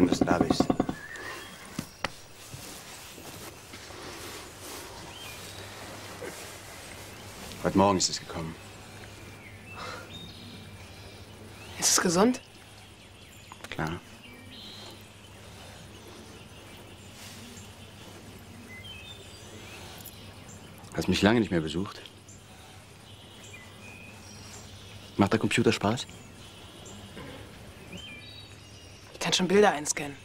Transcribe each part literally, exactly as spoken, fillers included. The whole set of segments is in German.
Schön, dass du da bist. Heute Morgen ist es gekommen. Ist es gesund? Klar. Hast mich lange nicht mehr besucht. Macht der Computer Spaß? Ich kann schon Bilder einscannen.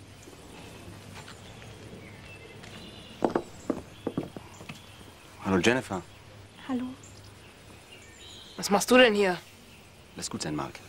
Hallo Jennifer. Hallo. Was machst du denn hier? Lass gut sein, Mark.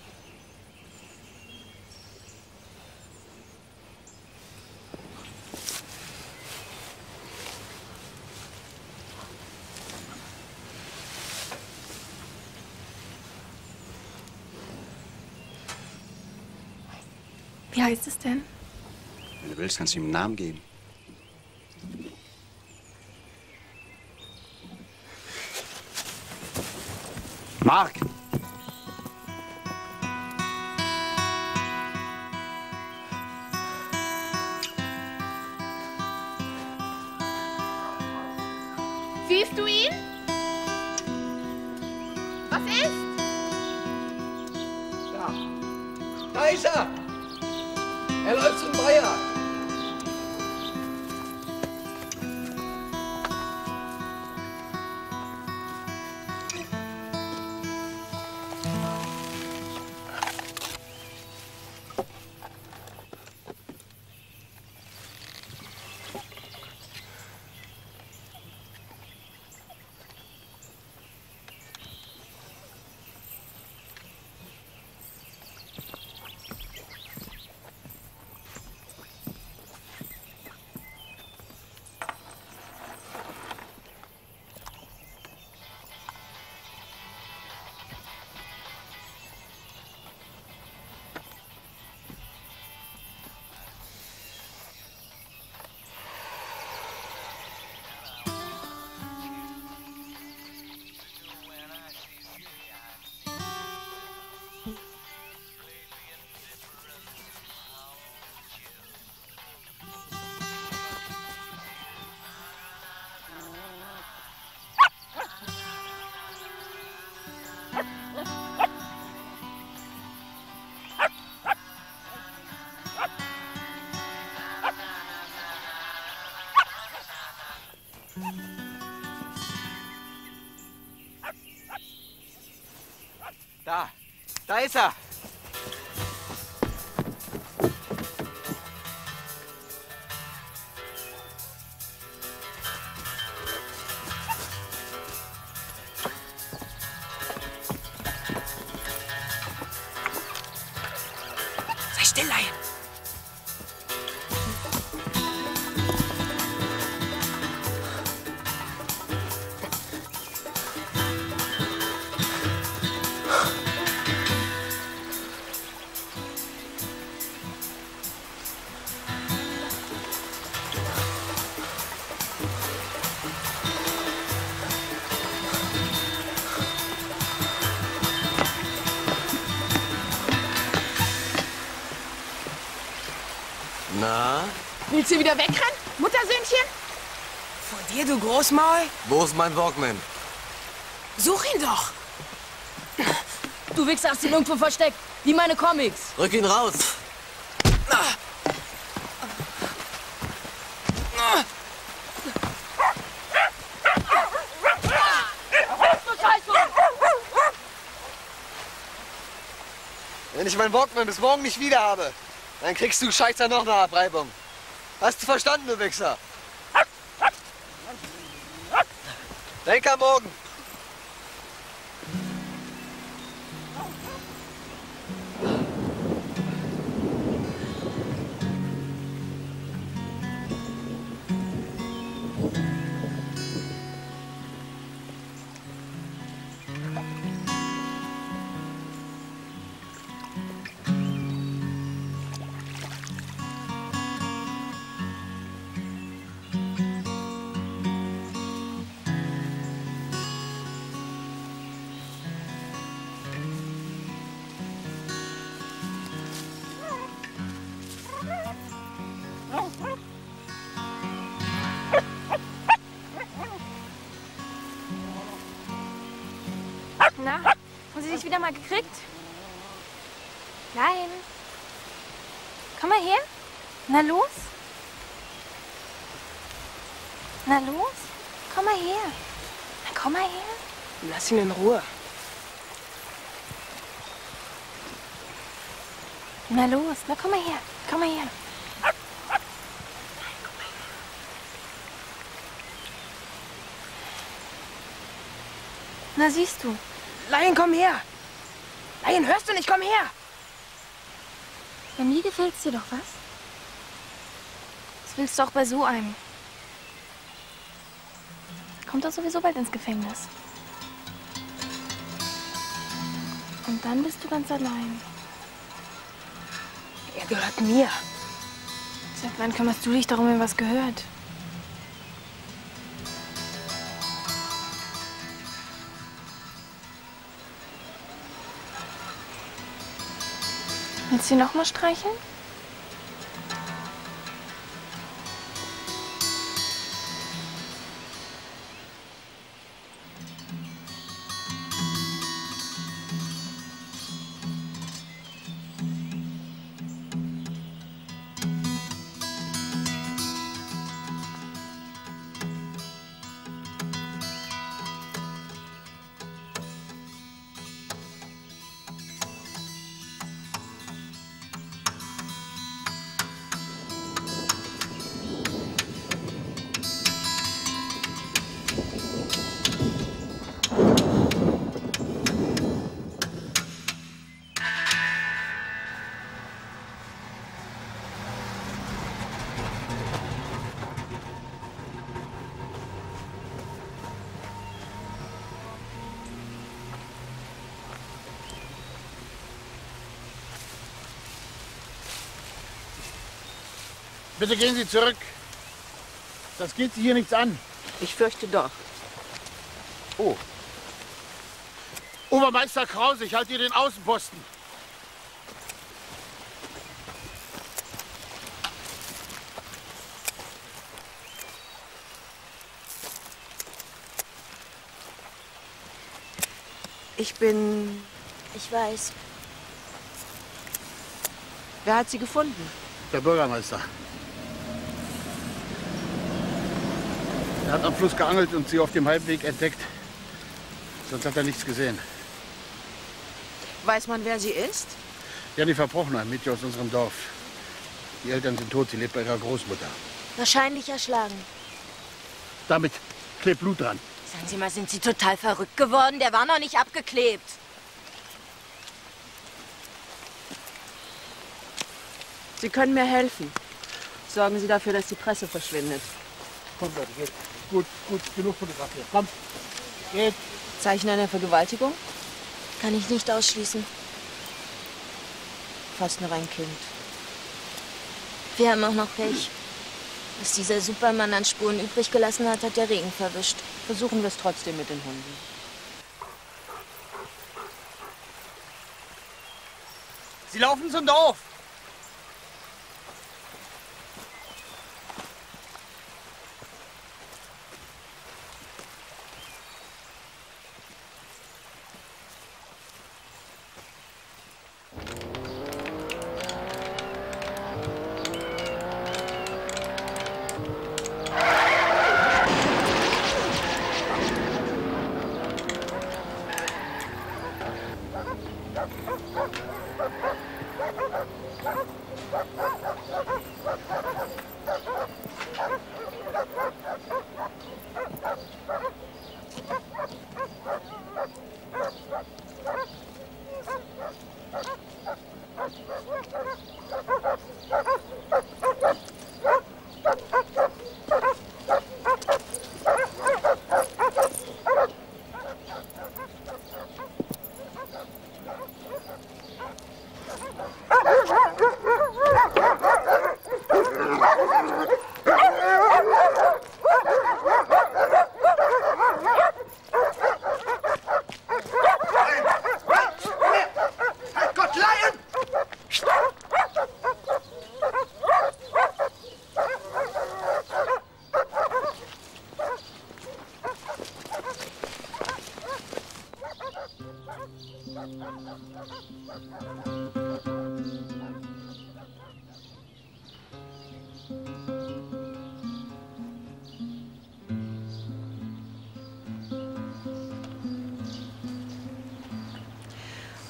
Wie heißt es denn? Wenn du willst, kannst du ihm einen Namen geben. Mark! Siehst du ihn? Was ist? Da. Da ist er! Er läuft zum Weiher. Da, da ist er. Sei still, Lion. Na? Willst du wieder wegrennen, Muttersöhnchen? Vor dir, du Großmaul? Wo ist mein Walkman? Such ihn doch. Du Wichser hast ihn irgendwo versteckt, wie meine Comics. Rück ihn raus. Wenn ich meinen Walkman bis morgen nicht wieder habe, dann kriegst du Scheißer noch eine Abreibung. Hast du verstanden, du Wichser? Denk am Morgen. dich wieder mal gekriegt? Nein. Komm mal her. Na los. Na los. Komm mal her. Na, komm mal her. Lass ihn in Ruhe. Na los. Na, komm mal her. Komm mal her. Na, siehst du. Lion, komm her. Lion, hörst du nicht? Komm her. Bei mir gefällt's dir doch, was? Das willst du auch bei so einem. Kommt doch sowieso bald ins Gefängnis. Und dann bist du ganz allein. Er gehört mir. Seit wann kümmerst du dich darum, wem was gehört? Willst du ihn noch mal streicheln? Bitte gehen Sie zurück. Das geht Sie hier nichts an. Ich fürchte doch. Oh. Obermeister Krause, ich halte hier den Außenposten. Ich bin... Ich weiß. Wer hat sie gefunden? Der Bürgermeister. Er hat am Fluss geangelt und sie auf dem Halbweg entdeckt. Sonst hat er nichts gesehen. Weiß man, wer sie ist? Jennifer Prochner, ein Mädchen aus unserem Dorf. Die Eltern sind tot, sie lebt bei ihrer Großmutter. Wahrscheinlich erschlagen. Damit klebt Blut dran. Sagen Sie mal, sind Sie total verrückt geworden? Der war noch nicht abgeklebt. Sie können mir helfen. Sorgen Sie dafür, dass die Presse verschwindet. Kommt, Leute, geht. Gut, gut, genug fotografiert. Kommt, geht. Zeichen einer Vergewaltigung? Kann ich nicht ausschließen. Fast noch ein Kind. Wir haben auch noch Pech. Was dieser Supermann an Spuren übrig gelassen hat, hat der Regen verwischt. Versuchen wir es trotzdem mit den Hunden. Sie laufen zum Dorf.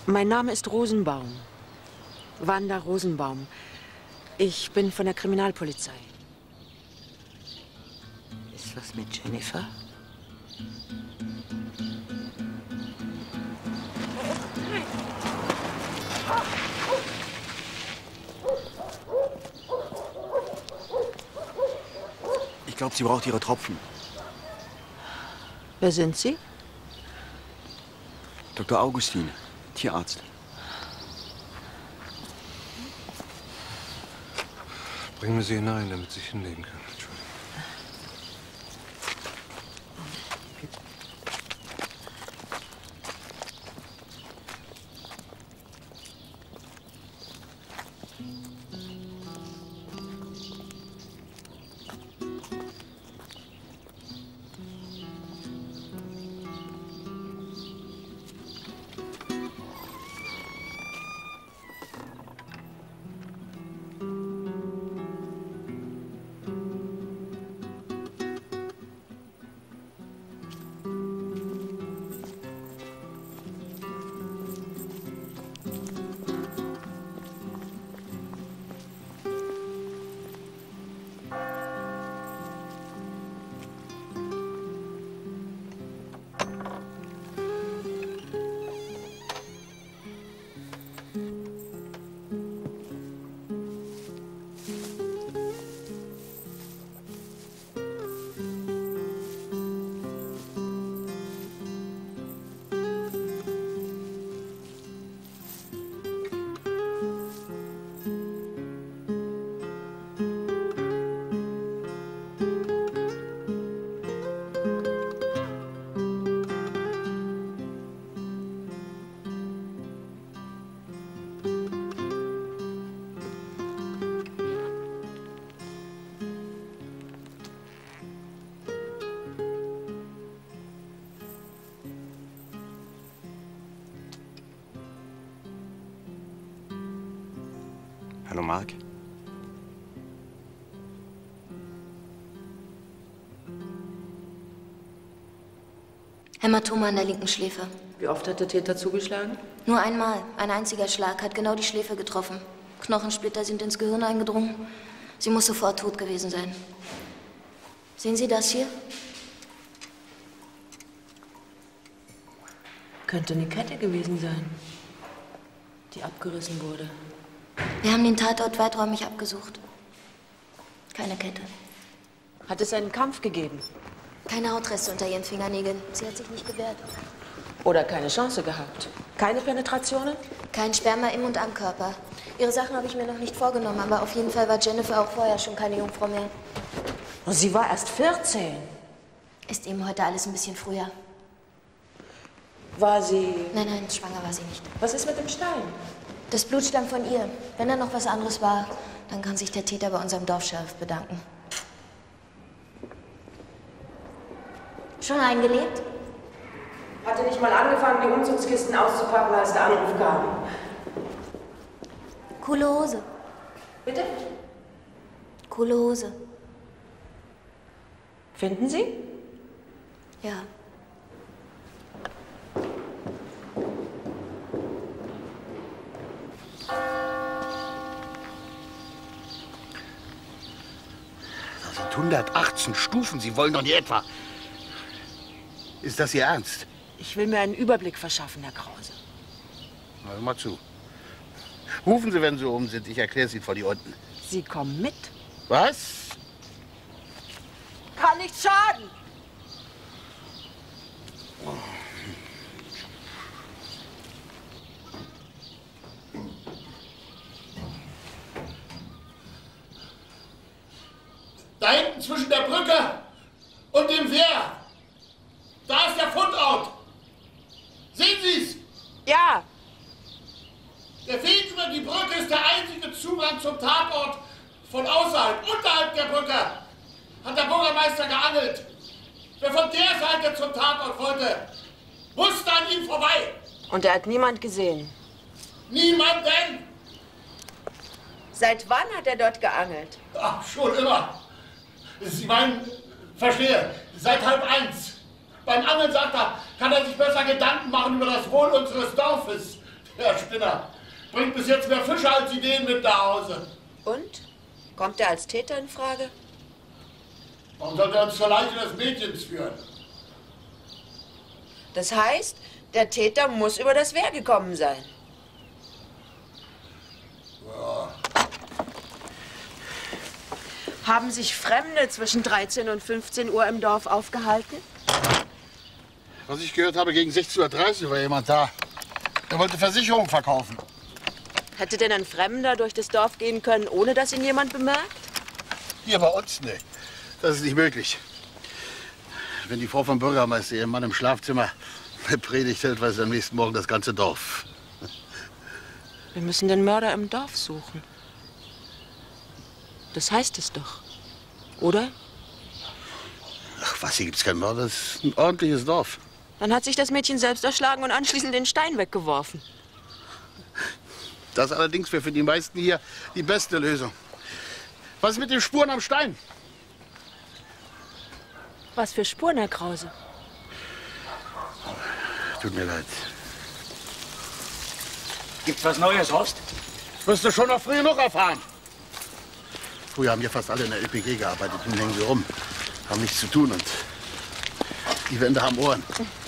Mein Name ist Rosenbaum. Wanda Rosenbaum. Ich bin von der Kriminalpolizei. Ist was mit Jennifer? Ich glaube, sie braucht ihre Tropfen. Wer sind Sie? Doktor Augustin, Tierarzt. Bringen wir sie hinein, damit sie sich hinlegen können. Entschuldigung. Hallo, Mark. Hämatome an der linken Schläfe. Wie oft hat der Täter zugeschlagen? Nur einmal. Ein einziger Schlag hat genau die Schläfe getroffen. Knochensplitter sind ins Gehirn eingedrungen. Sie muss sofort tot gewesen sein. Sehen Sie das hier? Könnte eine Kette gewesen sein, die abgerissen wurde. Wir haben den Tatort weiträumig abgesucht. Keine Kette. Hat es einen Kampf gegeben? Keine Hautreste unter ihren Fingernägeln. Sie hat sich nicht gewehrt. Oder keine Chance gehabt? Keine Penetrationen? Kein Sperma im und am Körper. Ihre Sachen habe ich mir noch nicht vorgenommen, aber auf jeden Fall war Jennifer auch vorher schon keine Jungfrau mehr. Und sie war erst vierzehn. Ist eben heute alles ein bisschen früher. War sie... Nein, nein, schwanger war sie nicht. Was ist mit dem Stein? Das Blut stammt von ihr. Wenn da noch was anderes war, dann kann sich der Täter bei unserem Dorfscheriff bedanken. Schon eingelebt? Hatte nicht mal angefangen, die Umzugskisten auszupacken, als der Anruf kam. Coole Hose. Bitte? Coole Hose. Finden Sie? Ja. Das sind hundertachtzehn Stufen. Sie wollen doch nicht etwa... Ist das Ihr Ernst? Ich will mir einen Überblick verschaffen, Herr Krause. Na, hör mal zu. Rufen Sie, wenn Sie oben sind. Ich erkläre es Ihnen vor die unten. Sie kommen mit. Was? Kann nicht schaden. Da hinten zwischen der Brücke und dem Wehr. Da ist der Fundort. Sehen Sie es? Ja. Der Weg über die Brücke ist der einzige Zugang zum Tatort von außerhalb. Unterhalb der Brücke hat der Bürgermeister geangelt. Wer von der Seite zum Tatort wollte, musste an ihm vorbei. Und er hat niemand gesehen. Niemanden. Seit wann hat er dort geangelt? Ach, schon immer. Sie meinen, verstehe, seit halb eins. Beim Angeln, sagt er, kann er sich besser Gedanken machen über das Wohl unseres Dorfes. Herr Spinner, bringt bis jetzt mehr Fische als Ideen mit nach Hause. Und? Kommt er als Täter in Frage? Warum sollte er uns zur Leiche des Mädchens führen? Das heißt, der Täter muss über das Wehr gekommen sein. Ja. Haben sich Fremde zwischen dreizehn und fünfzehn Uhr im Dorf aufgehalten? Was ich gehört habe, gegen sechzehn Uhr dreißig war jemand da. Er wollte Versicherung verkaufen. Hätte denn ein Fremder durch das Dorf gehen können, ohne dass ihn jemand bemerkt? Hier bei uns, ne. Das ist nicht möglich. Wenn die Frau vom Bürgermeister ihren Mann im Schlafzimmer eine Predigt hält, weiß am nächsten Morgen das ganze Dorf. Wir müssen den Mörder im Dorf suchen. Das heißt es doch, oder? Ach was, hier gibt's keinen Mörder. Das ist ein ordentliches Dorf. Dann hat sich das Mädchen selbst erschlagen und anschließend den Stein weggeworfen. Das allerdings wäre für die meisten hier die beste Lösung. Was ist mit den Spuren am Stein? Was für Spuren, Herr Krause? Tut mir leid. Gibt's was Neues, Horst? Wirst du schon noch früh genug erfahren. Früher haben hier fast alle in der L P G gearbeitet. Nun hängen sie rum, haben nichts zu tun und die Wände haben Ohren.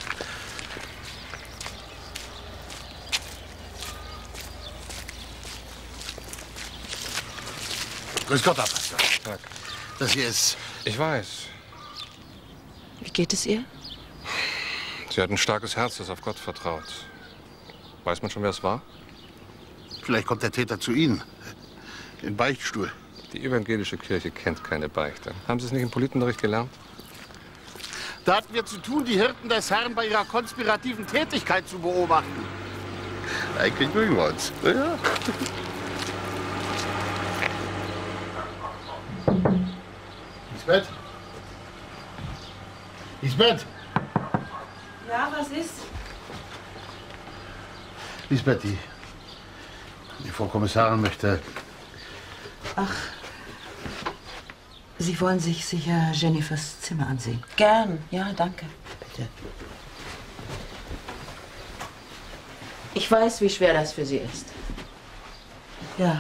Grüß Gott, Herr Pastor. Tag. Das hier ist... Ich weiß. Wie geht es ihr? Sie hat ein starkes Herz, das auf Gott vertraut. Weiß man schon, wer es war? Vielleicht kommt der Täter zu Ihnen. Im Beichtstuhl. Die evangelische Kirche kennt keine Beichte. Haben Sie es nicht im Politunterricht gelernt? Da hatten wir zu tun, die Hirten des Herrn bei ihrer konspirativen Tätigkeit zu beobachten. Eigentlich mögen wir uns. Ja. Lisbeth? Lisbeth? Ja, was ist? Lisbeth, die, die Frau Kommissarin möchte... Ach, Sie wollen sich sicher Jennifers Zimmer ansehen. Gern, ja, danke. Bitte. Ich weiß, wie schwer das für Sie ist. Ja.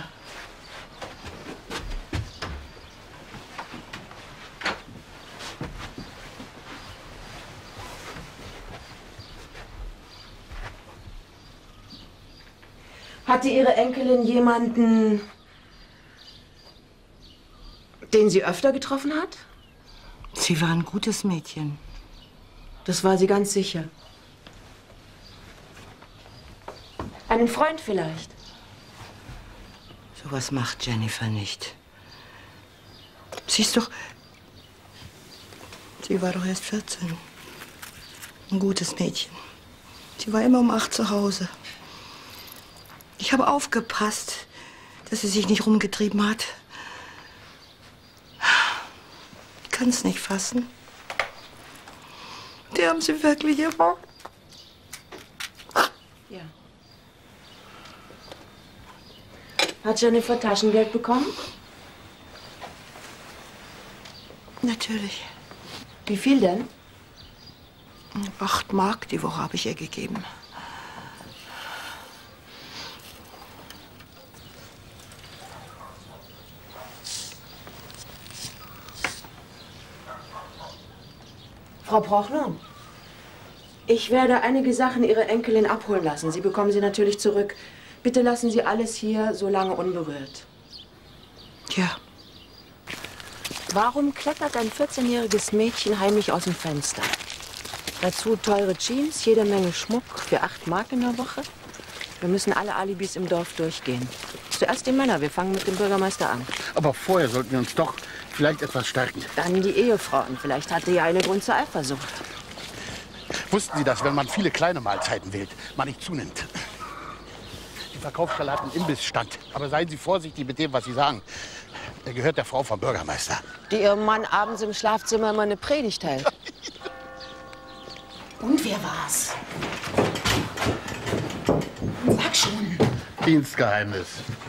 Hatte Ihre Enkelin jemanden, den sie öfter getroffen hat? Sie war ein gutes Mädchen. Das war sie ganz sicher. Einen Freund vielleicht? Sowas macht Jennifer nicht. Sie ist doch... Sie war doch erst vierzehn. Ein gutes Mädchen. Sie war immer um acht zu Hause. Ich habe aufgepasst, dass sie sich nicht rumgetrieben hat. Ich kann es nicht fassen. Die haben sie wirklich immer. Ja. Hat Jennifer Taschengeld bekommen? Natürlich. Wie viel denn? Acht Mark die Woche habe ich ihr gegeben. Frau Prochlon, ich werde einige Sachen Ihrer Enkelin abholen lassen. Sie bekommen sie natürlich zurück. Bitte lassen Sie alles hier so lange unberührt. Ja. Warum klettert ein vierzehnjähriges Mädchen heimlich aus dem Fenster? Dazu teure Jeans, jede Menge Schmuck für acht Mark in der Woche. Wir müssen alle Alibis im Dorf durchgehen. Zuerst die Männer, wir fangen mit dem Bürgermeister an. Aber vorher sollten wir uns doch vielleicht etwas stärken. Dann die Ehefrauen. Vielleicht hatte ja eine Grund zur Eifersucht. Wussten Sie, dass, wenn man viele kleine Mahlzeiten wählt, man nicht zunimmt? Die Verkaufsstelle hat einen Imbissstand. Aber seien Sie vorsichtig mit dem, was Sie sagen. Er gehört der Frau vom Bürgermeister. Die ihrem Mann abends im Schlafzimmer immer eine Predigt hält. Und wer war's? Sag schon. Dienstgeheimnis.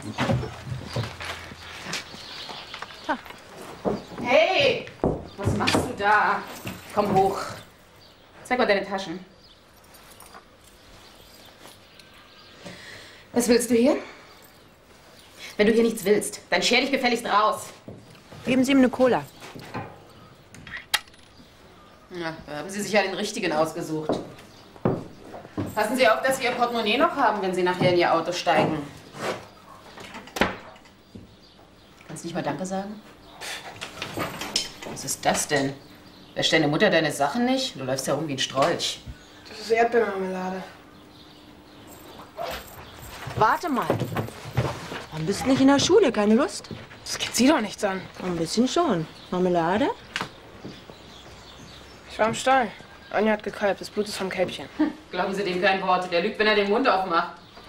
Hey, was machst du da? Komm hoch. Zeig mal deine Taschen. Was willst du hier? Wenn du hier nichts willst, dann scher dich gefälligst raus. Geben Sie ihm eine Cola. Na, da haben Sie sich ja den richtigen ausgesucht. Passen Sie auf, dass Sie Ihr Portemonnaie noch haben, wenn Sie nachher in Ihr Auto steigen. Kannst du nicht mal Danke sagen? Was ist das denn? Wäscht deine Mutter deine Sachen nicht? Du läufst ja rum wie ein Strolch. Das ist Erdbeermarmelade. Warte mal. Warum bist du nicht in der Schule? Keine Lust? Das geht Sie doch nichts an. Ein bisschen schon. Marmelade? Ich war im Stall. Anja hat gekalbt. Das Blut ist vom Kälbchen. Hm, glauben Sie dem kein Wort. Der lügt, wenn er den Mund aufmacht.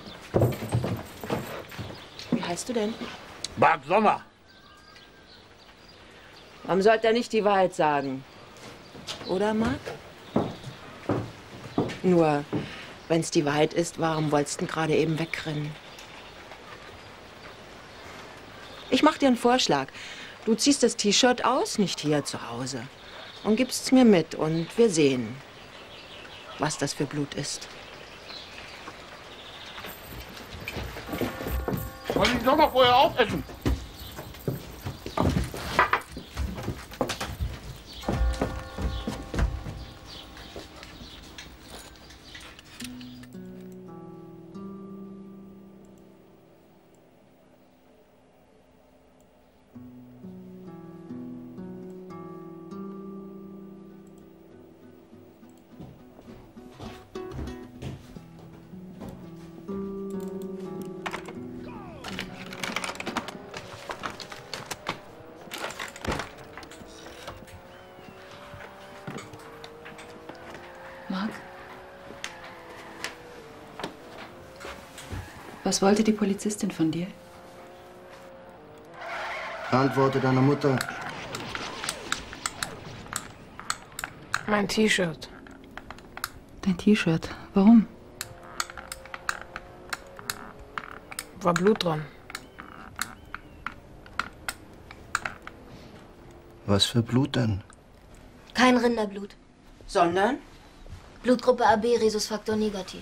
Wie heißt du denn? Bad Sommer. Warum sollte er nicht die Wahrheit sagen? Oder, Marc? Nur, wenn es die Wahrheit ist, warum wolltest du gerade eben wegrennen? Ich mach dir einen Vorschlag. Du ziehst das T-Shirt aus, nicht hier zu Hause, und gibst es mir mit und wir sehen, was das für Blut ist. Wollen Sie doch mal vorher aufessen? Marc? Was wollte die Polizistin von dir? Antworte deiner Mutter. Mein T-Shirt. Dein T-Shirt. Warum? War Blut dran. Was für Blut denn? Kein Rinderblut. Sondern? Blutgruppe A B, Rhesusfaktor negativ.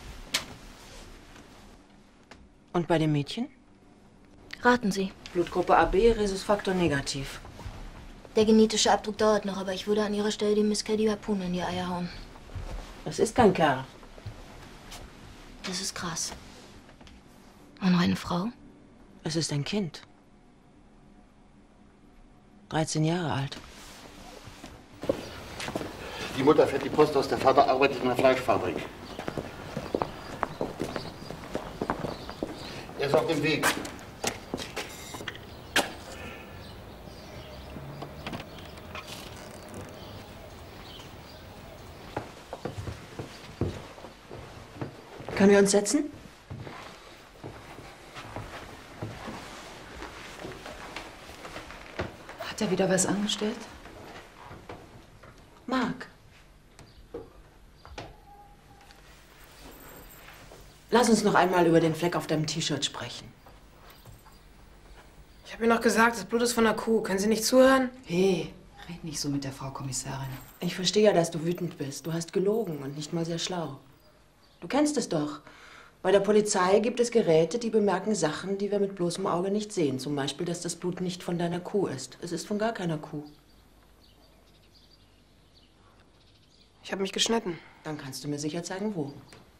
Und bei dem Mädchen? Raten Sie. Blutgruppe A B, Rhesusfaktor negativ. Der genetische Abdruck dauert noch, aber ich würde an Ihrer Stelle dem Miss Caddy Harpune in die Eier hauen. Das ist kein Kerl. Das ist krass. Und noch eine Frau? Es ist ein Kind. dreizehn Jahre alt. Die Mutter fährt die Post aus, der Vater arbeitet in einer Fleischfabrik. Er ist auf dem Weg. Können wir uns setzen? Hat er wieder was angestellt? Marc. Lass uns noch einmal über den Fleck auf deinem T-Shirt sprechen. Ich habe ihr noch gesagt, das Blut ist von der Kuh. Können Sie nicht zuhören? Hey, red nicht so mit der Frau Kommissarin. Ich verstehe ja, dass du wütend bist. Du hast gelogen und nicht mal sehr schlau. Du kennst es doch. Bei der Polizei gibt es Geräte, die bemerken Sachen, die wir mit bloßem Auge nicht sehen. Zum Beispiel, dass das Blut nicht von deiner Kuh ist. Es ist von gar keiner Kuh. Ich habe mich geschnitten. Dann kannst du mir sicher zeigen, wo.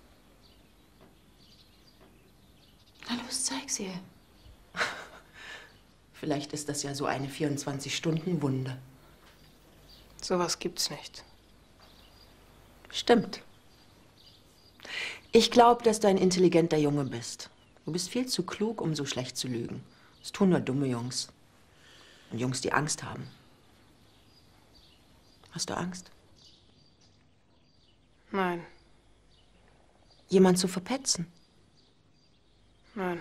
Na los, zeig's ihr. Vielleicht ist das ja so eine vierundzwanzig-Stunden-Wunde. Sowas gibt's nicht. Stimmt. Ich glaube, dass du ein intelligenter Junge bist. Du bist viel zu klug, um so schlecht zu lügen. Das tun nur dumme Jungs. Und Jungs, die Angst haben. Hast du Angst? Nein. Jemand zu verpetzen? Nein.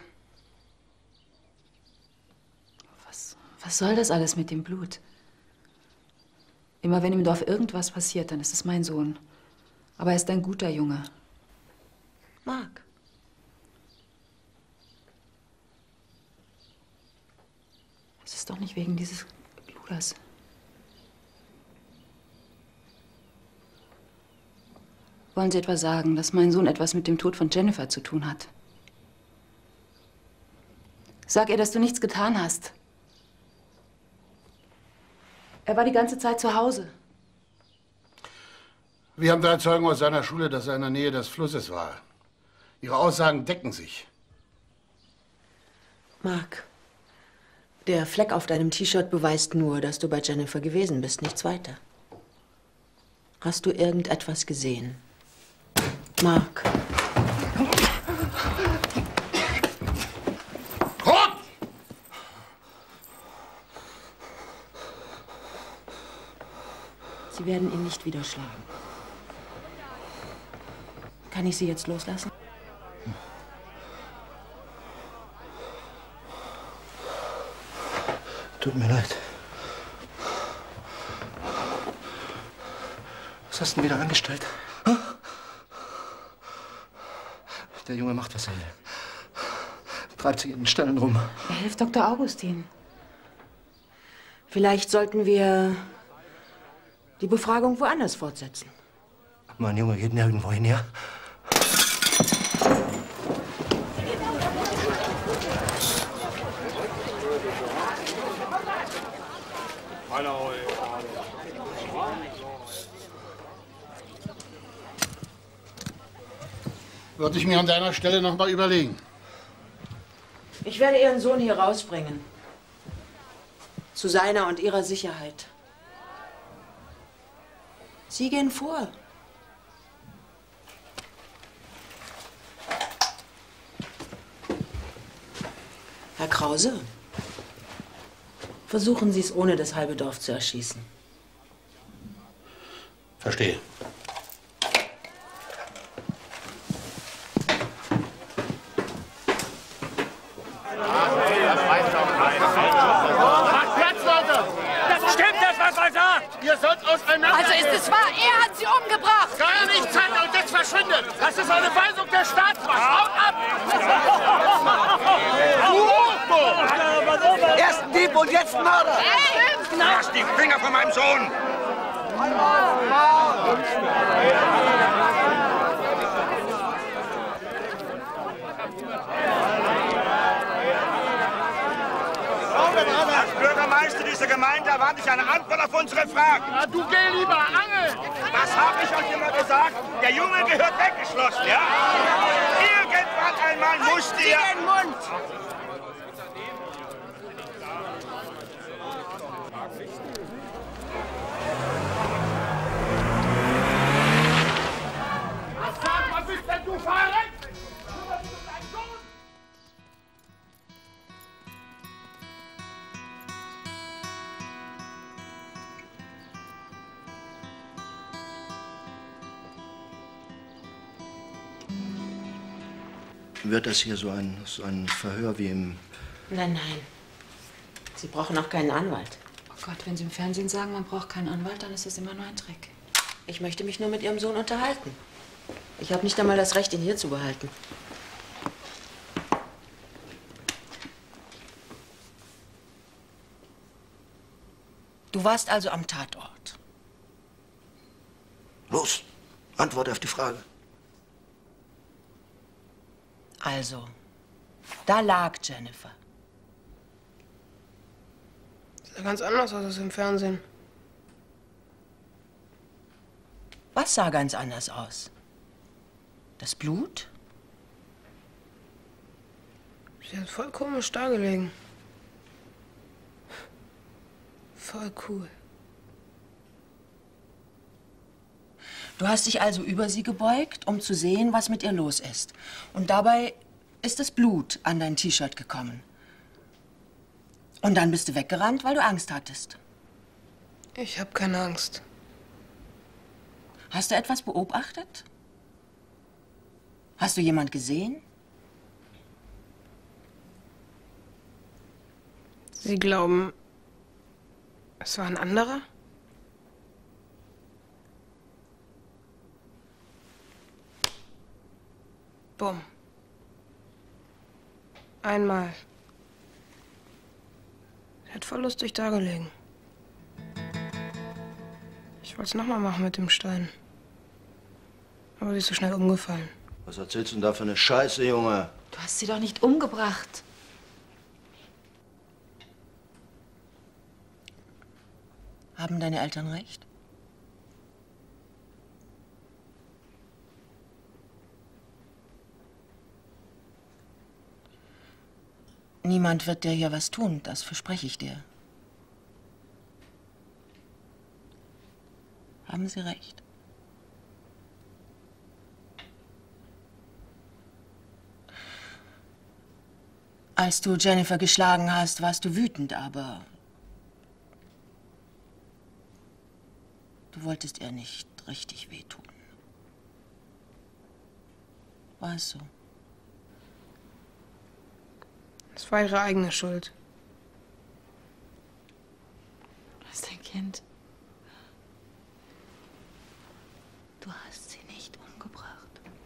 Was, was soll das alles mit dem Blut? Immer wenn im Dorf irgendwas passiert, dann ist es mein Sohn. Aber er ist ein guter Junge. Marc. Es ist doch nicht wegen dieses Luders. Wollen Sie etwa sagen, dass mein Sohn etwas mit dem Tod von Jennifer zu tun hat? Sag ihr, dass du nichts getan hast. Er war die ganze Zeit zu Hause. Wir haben drei Zeugen aus seiner Schule, dass er in der Nähe des Flusses war. Ihre Aussagen decken sich. Mark, der Fleck auf deinem T-Shirt beweist nur, dass du bei Jennifer gewesen bist, nichts weiter. Hast du irgendetwas gesehen? Mark. Komm! Sie werden ihn nicht wieder schlagen. Kann ich Sie jetzt loslassen? Tut mir leid. Was hast du denn wieder angestellt? Hm? Der Junge macht, was er will. Treibt sich in den Ställen rum. Er hilft Doktor Augustin. Vielleicht sollten wir die Befragung woanders fortsetzen. Mein Junge geht nirgendwo hin, ja? Würde ich mir an deiner Stelle noch mal überlegen. Ich werde Ihren Sohn hier rausbringen. Zu seiner und Ihrer Sicherheit. Sie gehen vor. Herr Krause, versuchen Sie es, ohne das halbe Dorf zu erschießen. Verstehe. Ihr sollt auseinander... Also ist es wahr, er hat sie umgebracht! Gar nichts hat und jetzt verschwindet! Das ist eine Weisung der Staatsmacht! Haut ab! Erst ein Dieb und jetzt ein Mörder! Hey! Lass die Finger von meinem Sohn! Als Bürgermeister dieser Gemeinde erwarte ich eine Antwort auf unsere Fragen. Na, du geh lieber angeln! Was habe ich euch immer gesagt? Der Junge gehört weggeschlossen, ja? Irgendwann einmal müsst ihr... den Mund! Was ist denn, du verreckt? Wird das hier so ein, so ein Verhör wie im... Nein, nein. Sie brauchen auch keinen Anwalt. Oh Gott, wenn Sie im Fernsehen sagen, man braucht keinen Anwalt, dann ist das immer nur ein Trick. Ich möchte mich nur mit Ihrem Sohn unterhalten. Ich habe nicht einmal das Recht, ihn hier zu behalten. Du warst also am Tatort. Los, antworte auf die Frage. Also, da lag Jennifer. Sah ganz anders aus als im Fernsehen. Was sah ganz anders aus? Das Blut? Sie hat voll komisch dagelegen. Voll cool. Du hast dich also über sie gebeugt, um zu sehen, was mit ihr los ist. Und dabei ist das Blut an dein T-Shirt gekommen. Und dann bist du weggerannt, weil du Angst hattest. Ich habe keine Angst. Hast du etwas beobachtet? Hast du jemand gesehen? Sie glauben, es war ein anderer? Bumm. Einmal. Er hat voll lustig dagelegen. Ich wollte es nochmal machen mit dem Stein. Aber sie ist so schnell umgefallen. Was erzählst du denn da für eine Scheiße, Junge? Du hast sie doch nicht umgebracht. Haben deine Eltern recht? Niemand wird dir hier was tun, das verspreche ich dir. Haben sie recht? Als du Jennifer geschlagen hast, warst du wütend, aber du wolltest ihr nicht richtig wehtun. War es so? Es war ihre eigene Schuld. Du hast ein Kind. Du hast sie nicht umgebracht.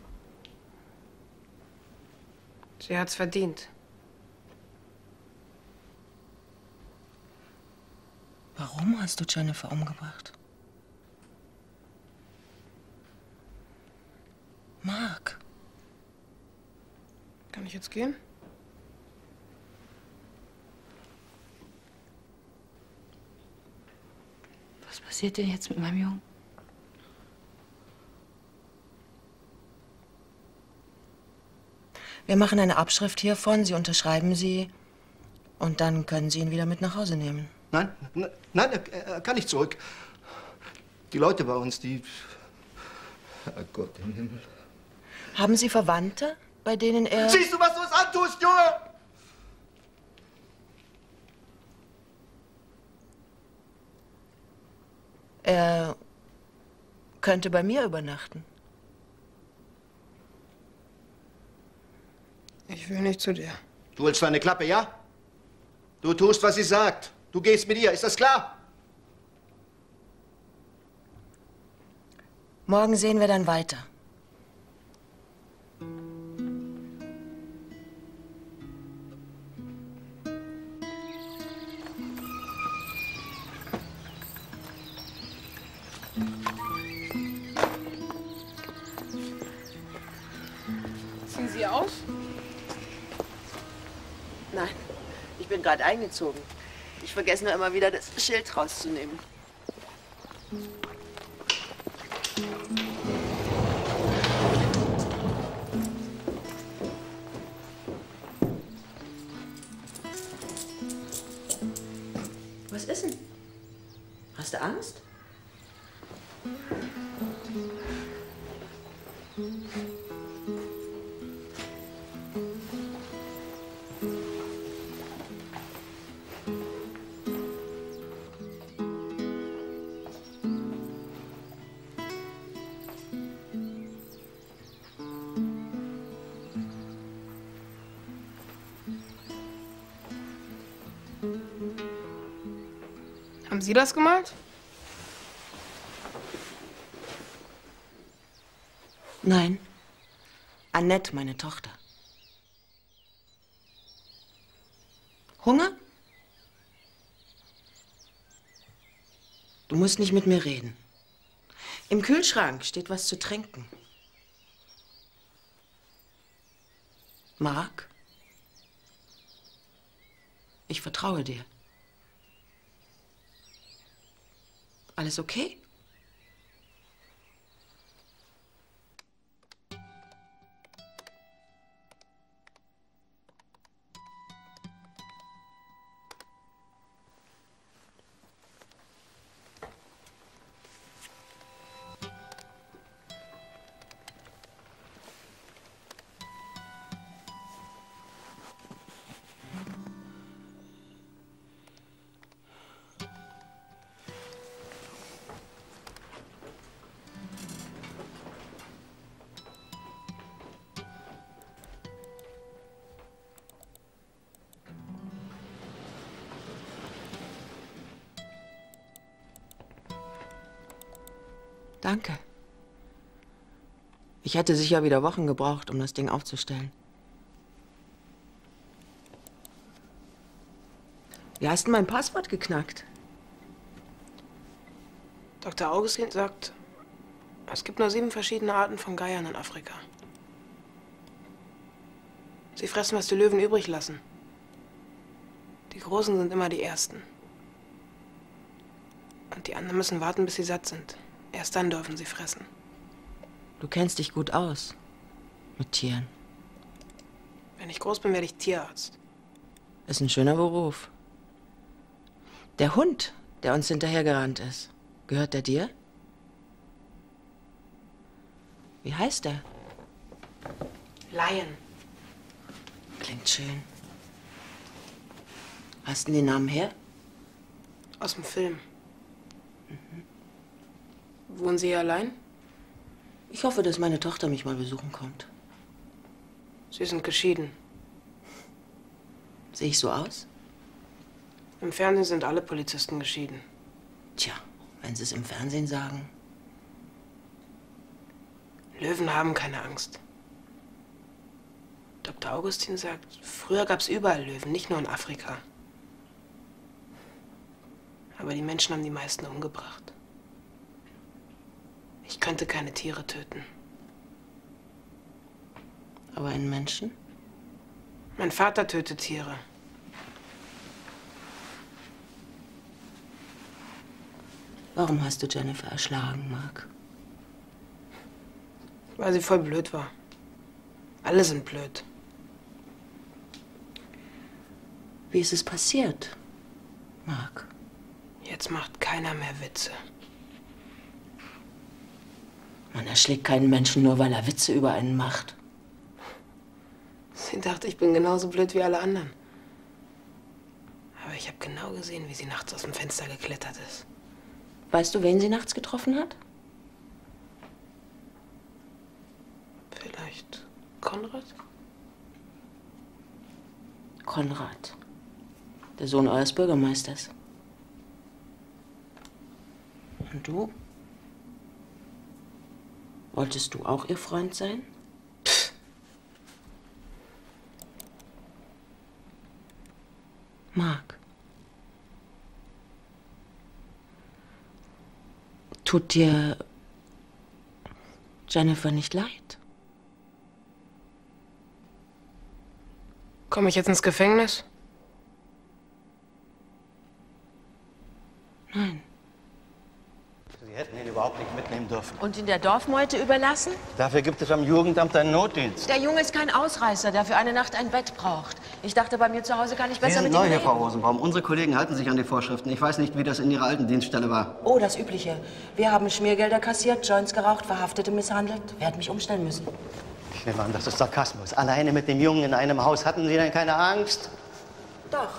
Sie hat's verdient. Warum hast du Jennifer umgebracht? Mark. Kann ich jetzt gehen? Was passiert denn jetzt mit meinem Jungen? Wir machen eine Abschrift hiervon, Sie unterschreiben sie und dann können Sie ihn wieder mit nach Hause nehmen. Nein, nein, nein, er, er kann nicht zurück. Die Leute bei uns, die... Herr Gott im Himmel. Haben Sie Verwandte, bei denen er... Siehst du, was du uns antust, Junge? Er könnte bei mir übernachten. Ich will nicht zu dir. Du hältst deine Klappe, ja? Du tust, was sie sagt. Du gehst mit ihr, ist das klar? Morgen sehen wir dann weiter. Ziehen Sie aus? Nein, ich bin gerade eingezogen. Ich vergesse nur immer wieder, das Schild rauszunehmen. Was ist denn? Hast du Angst? Haben Sie das gemalt? Nein. Annette, meine Tochter. Hunger? Du musst nicht mit mir reden. Im Kühlschrank steht was zu trinken. Mark? Ich vertraue dir. Alles okay? Danke. Ich hätte sicher wieder Wochen gebraucht, um das Ding aufzustellen. Wie hast du mein Passwort geknackt? Doktor Augustin sagt, es gibt nur sieben verschiedene Arten von Geiern in Afrika. Sie fressen, was die Löwen übrig lassen. Die Großen sind immer die Ersten. Und die anderen müssen warten, bis sie satt sind. Erst dann dürfen sie fressen. Du kennst dich gut aus mit Tieren. Wenn ich groß bin, werde ich Tierarzt. Ist ein schöner Beruf. Der Hund, der uns hinterhergerannt ist, gehört der dir? Wie heißt der? Lion. Klingt schön. Hast du den Namen her? Aus dem Film. Mhm. Wohnen Sie hier allein? Ich hoffe, dass meine Tochter mich mal besuchen kommt. Sie sind geschieden. Sehe ich so aus? Im Fernsehen sind alle Polizisten geschieden. Tja, wenn Sie es im Fernsehen sagen. Löwen haben keine Angst. Doktor Augustin sagt, früher gab es überall Löwen, nicht nur in Afrika. Aber die Menschen haben die meisten umgebracht. Ich könnte keine Tiere töten. Aber einen Menschen? Mein Vater tötet Tiere. Warum hast du Jennifer erschlagen, Mark? Weil sie voll blöd war. Alle sind blöd. Wie ist es passiert, Mark? Jetzt macht keiner mehr Witze. Man erschlägt keinen Menschen nur, weil er Witze über einen macht. Sie dachte, ich bin genauso blöd wie alle anderen. Aber ich habe genau gesehen, wie sie nachts aus dem Fenster geklettert ist. Weißt du, wen sie nachts getroffen hat? Vielleicht Konrad? Konrad. Der Sohn eures Bürgermeisters. Und du? Wolltest du auch ihr Freund sein? Pff. Mark. Tut dir Jennifer nicht leid? Komme ich jetzt ins Gefängnis? Nein. Sie hätten ihn überhaupt nicht mitnehmen dürfen. Und in der Dorfmeute überlassen? Dafür gibt es am Jugendamt einen Notdienst. Der Junge ist kein Ausreißer, der für eine Nacht ein Bett braucht. Ich dachte, bei mir zu Hause kann ich Sie besser sind mit neu ihm hier, reden. Frau Rosenbaum. Unsere Kollegen halten sich an die Vorschriften. Ich weiß nicht, wie das in Ihrer alten Dienststelle war. Oh, das Übliche. Wir haben Schmiergelder kassiert, Joints geraucht, Verhaftete misshandelt. Wer hat mich umstellen müssen? Ich nehme an, das ist Sarkasmus. Alleine mit dem Jungen in einem Haus. Hatten Sie denn keine Angst? Doch.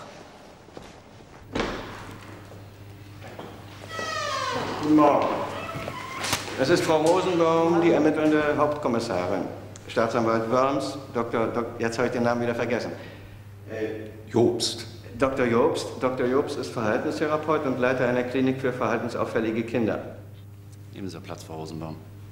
Guten Morgen. Das ist Frau Rosenbaum, die ermittelnde Hauptkommissarin. Staatsanwalt Worms, Doktor, Dok jetzt habe ich den Namen wieder vergessen. Äh, Jobst. Doktor Jobst. Doktor Jobst ist Verhaltenstherapeut und Leiter einer Klinik für verhaltensauffällige Kinder. Nehmen Sie Platz, Frau Rosenbaum.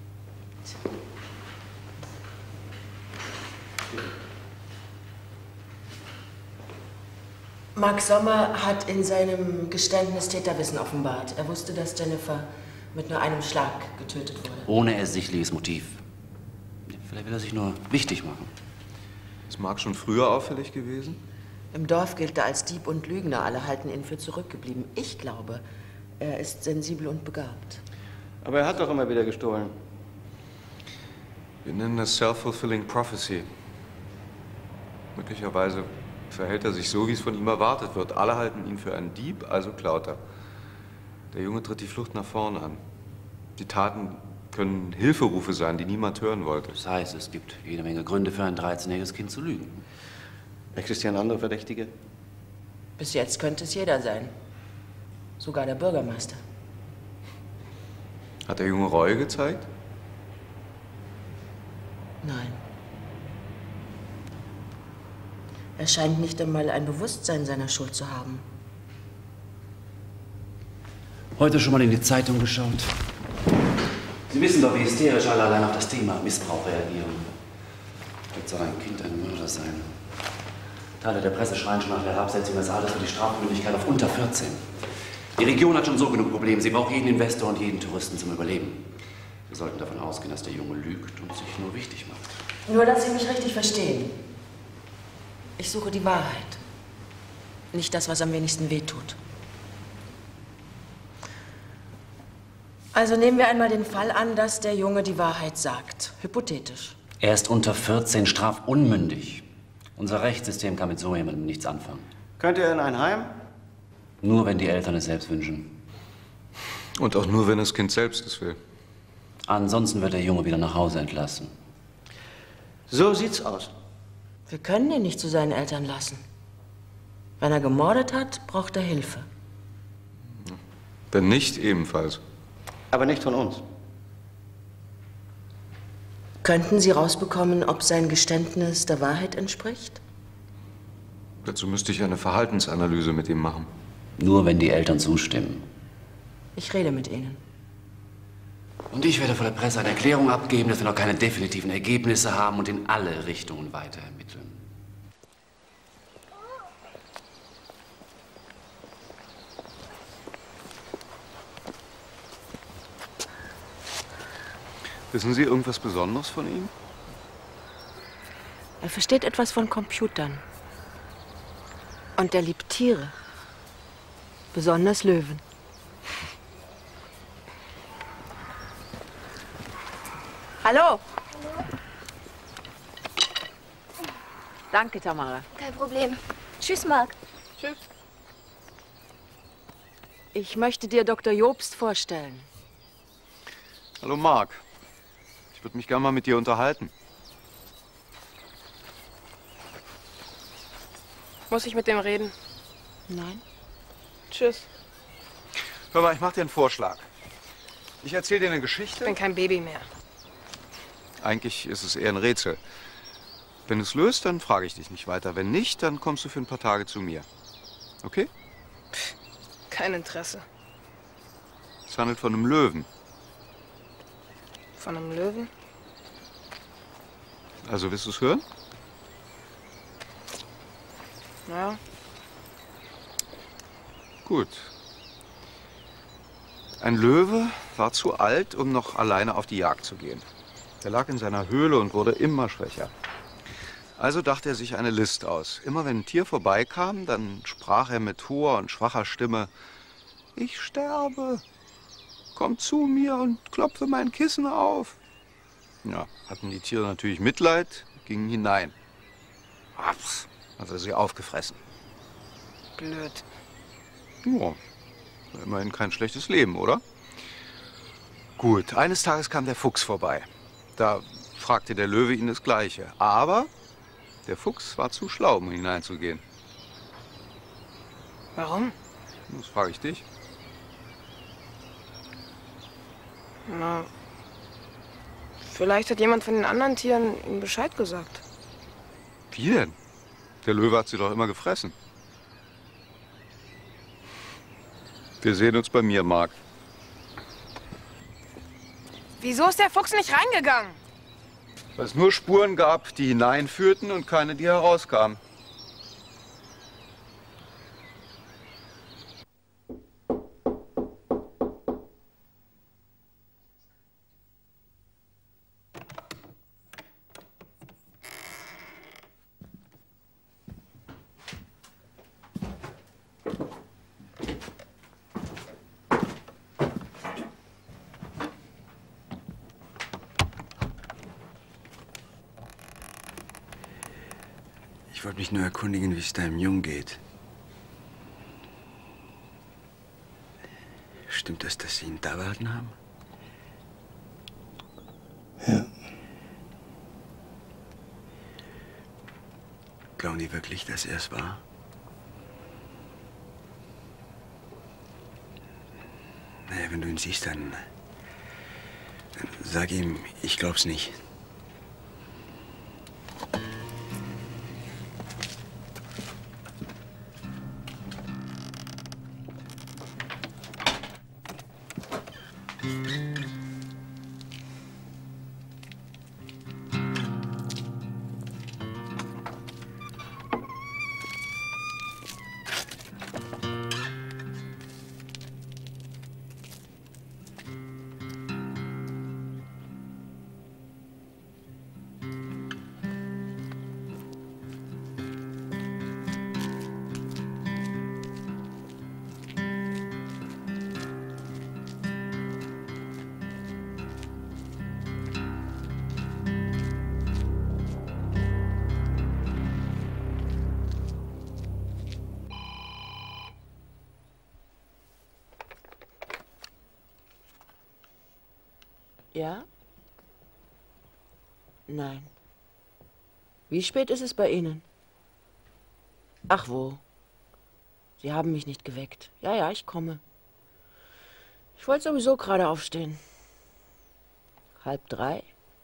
Mark Sommer hat in seinem Geständnis Täterwissen offenbart. Er wusste, dass Jennifer mit nur einem Schlag getötet wurde. Ohne ersichtliches Motiv. Vielleicht will er sich nur wichtig machen. Ist Mark schon früher auffällig gewesen? Im Dorf gilt er als Dieb und Lügner. Alle halten ihn für zurückgeblieben. Ich glaube, er ist sensibel und begabt. Aber er hat doch immer wieder gestohlen. Wir nennen das Self-Fulfilling Prophecy. Möglicherweise verhält er sich so, wie es von ihm erwartet wird. Alle halten ihn für einen Dieb, also klaut er. Der Junge tritt die Flucht nach vorn an. Die Taten können Hilferufe sein, die niemand hören wollte. Das heißt, es gibt jede Menge Gründe für ein dreizehnjähriges Kind zu lügen. Existieren andere Verdächtige? Bis jetzt könnte es jeder sein. Sogar der Bürgermeister. Hat der Junge Reue gezeigt? Nein. Er scheint nicht einmal ein Bewusstsein seiner Schuld zu haben. Heute schon mal in die Zeitung geschaut. Sie wissen doch, wie hysterisch alle allein auf das Thema Missbrauch reagieren. Vielleicht soll ein Kind ein Mörder sein. Teile der Presse schreien schon nach der Herabsetzung des Alters für die Strafmündigkeit auf unter vierzehn. Die Region hat schon so genug Probleme. Sie braucht jeden Investor und jeden Touristen zum Überleben. Wir sollten davon ausgehen, dass der Junge lügt und sich nur wichtig macht. Nur, dass Sie mich richtig verstehen. Ich suche die Wahrheit. Nicht das, was am wenigsten wehtut. Also nehmen wir einmal den Fall an, dass der Junge die Wahrheit sagt. Hypothetisch. Er ist unter vierzehn, strafunmündig. Unser Rechtssystem kann mit so jemandem nichts anfangen. Könnt ihr in ein Heim? Nur wenn die Eltern es selbst wünschen. Und auch nur, wenn das Kind selbst es will. Ansonsten wird der Junge wieder nach Hause entlassen. So sieht's aus. Wir können ihn nicht zu seinen Eltern lassen. Wenn er gemordet hat, braucht er Hilfe. Wenn nicht, ebenfalls. Aber nicht von uns. Könnten Sie rausbekommen, ob sein Geständnis der Wahrheit entspricht? Dazu müsste ich eine Verhaltensanalyse mit ihm machen. Nur wenn die Eltern zustimmen. Ich rede mit Ihnen. Und ich werde vor der Presse eine Erklärung abgeben, dass wir noch keine definitiven Ergebnisse haben und in alle Richtungen weiter ermitteln. Wissen Sie irgendwas Besonderes von ihm? Er versteht etwas von Computern. Und er liebt Tiere. Besonders Löwen. Hallo. Danke, Tamara. Kein Problem. Tschüss, Marc. Tschüss. Ich möchte dir Doktor Jobst vorstellen. Hallo, Marc. Ich würde mich gerne mal mit dir unterhalten. Muss ich mit dem reden? Nein. Tschüss. Hör mal, ich mache dir einen Vorschlag. Ich erzähle dir eine Geschichte. Ich bin kein Baby mehr. Eigentlich ist es eher ein Rätsel. Wenn du es löst, dann frage ich dich nicht weiter. Wenn nicht, dann kommst du für ein paar Tage zu mir. Okay? Pff, kein Interesse. Es handelt von einem Löwen. Von einem Löwen? Also willst du es hören? Ja. Gut. Ein Löwe war zu alt, um noch alleine auf die Jagd zu gehen. Er lag in seiner Höhle und wurde immer schwächer. Also dachte er sich eine List aus. Immer wenn ein Tier vorbeikam, dann sprach er mit hoher und schwacher Stimme: Ich sterbe. Komm zu mir und klopfe mein Kissen auf. Ja, hatten die Tiere natürlich Mitleid, gingen hinein. Ups, hat er sie aufgefressen. Blöd. Ja, immerhin kein schlechtes Leben, oder? Gut, eines Tages kam der Fuchs vorbei. Da fragte der Löwe ihn das Gleiche. Aber der Fuchs war zu schlau, um hineinzugehen. Warum? Das frage ich dich. Na, vielleicht hat jemand von den anderen Tieren ihm Bescheid gesagt. Wie denn? Der Löwe hat sie doch immer gefressen. Wir sehen uns bei mir, Marc. Wieso ist der Fuchs nicht reingegangen? Weil es nur Spuren gab, die hineinführten und keine, die herauskamen. Ich wollte mich nur erkundigen, wie es deinem Jungen geht. Stimmt das, dass Sie ihn da behalten haben? Ja. Glauben die wirklich, dass er es war? Naja, wenn du ihn siehst, dann, dann sag ihm, ich glaub's nicht. Ja? Nein. Wie spät ist es bei Ihnen? Ach wo. Sie haben mich nicht geweckt. Ja, ja, ich komme. Ich wollte sowieso gerade aufstehen. Halb drei?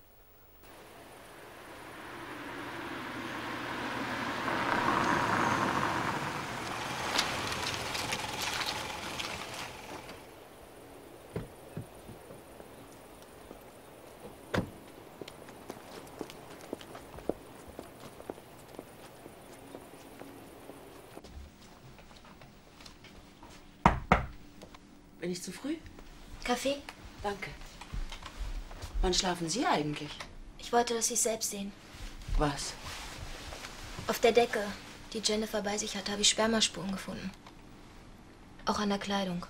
Bin ich zu früh? Kaffee? Danke. Wann schlafen Sie eigentlich? Ich wollte, dass Sie es selbst sehen. Was? Auf der Decke, die Jennifer bei sich hatte, habe ich Spermaspuren gefunden. Auch an der Kleidung.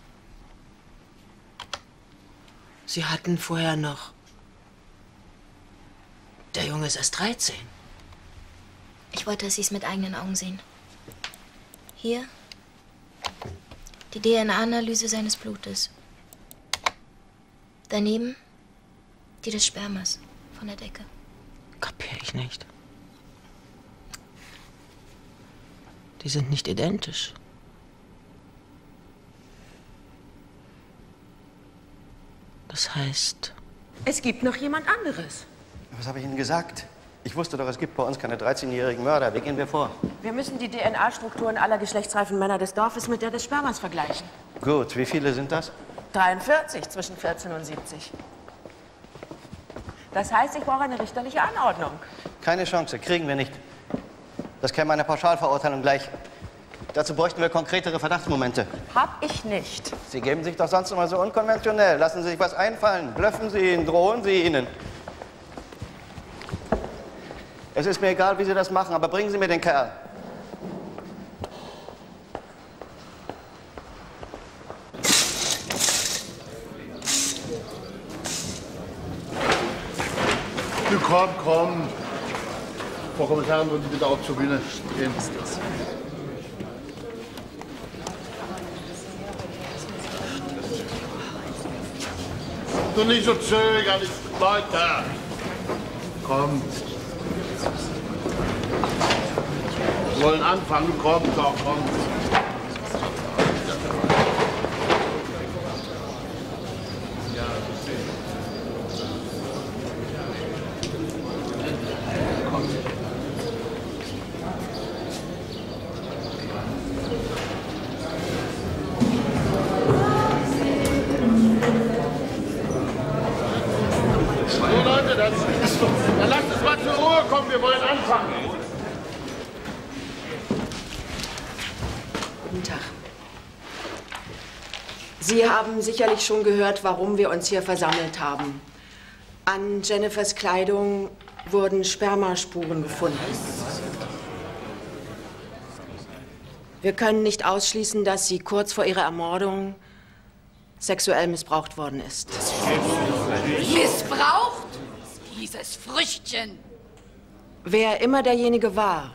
Sie hatten vorher noch... Der Junge ist erst dreizehn. Ich wollte, dass Sie es mit eigenen Augen sehen. Hier die D N A-Analyse seines Blutes. Daneben die des Spermas von der Decke. Kapier ich nicht. Die sind nicht identisch. Das heißt, es gibt noch jemand anderes. Was habe ich Ihnen gesagt? Ich wusste doch, es gibt bei uns keine dreizehnjährigen Mörder. Wie gehen wir vor? Wir müssen die D N A-Strukturen aller geschlechtsreifen Männer des Dorfes mit der des Spermas vergleichen. Gut, wie viele sind das? dreiundvierzig zwischen vierzehn und siebzig. Das heißt, ich brauche eine richterliche Anordnung. Keine Chance, kriegen wir nicht. Das käme eine Pauschalverurteilung gleich. Dazu bräuchten wir konkretere Verdachtsmomente. Hab ich nicht. Sie geben sich doch sonst immer so unkonventionell. Lassen Sie sich was einfallen. Blöffen Sie ihn, drohen Sie ihnen. Es ist mir egal, wie Sie das machen, aber bringen Sie mir den Kerl. Du komm, komm. Frau Kommissarin, würden Sie bitte auch zur Bühne gehen? Du nicht so zögerlich, Leute. Kommt. Wir wollen anfangen. Kommt doch, kommt. Wir wollen anfangen. Guten Tag. Sie haben sicherlich schon gehört, warum wir uns hier versammelt haben. An Jennifers Kleidung wurden Spermaspuren gefunden. Wir können nicht ausschließen, dass sie kurz vor ihrer Ermordung sexuell missbraucht worden ist. Missbraucht? Dieses Früchtchen. Wer immer derjenige war,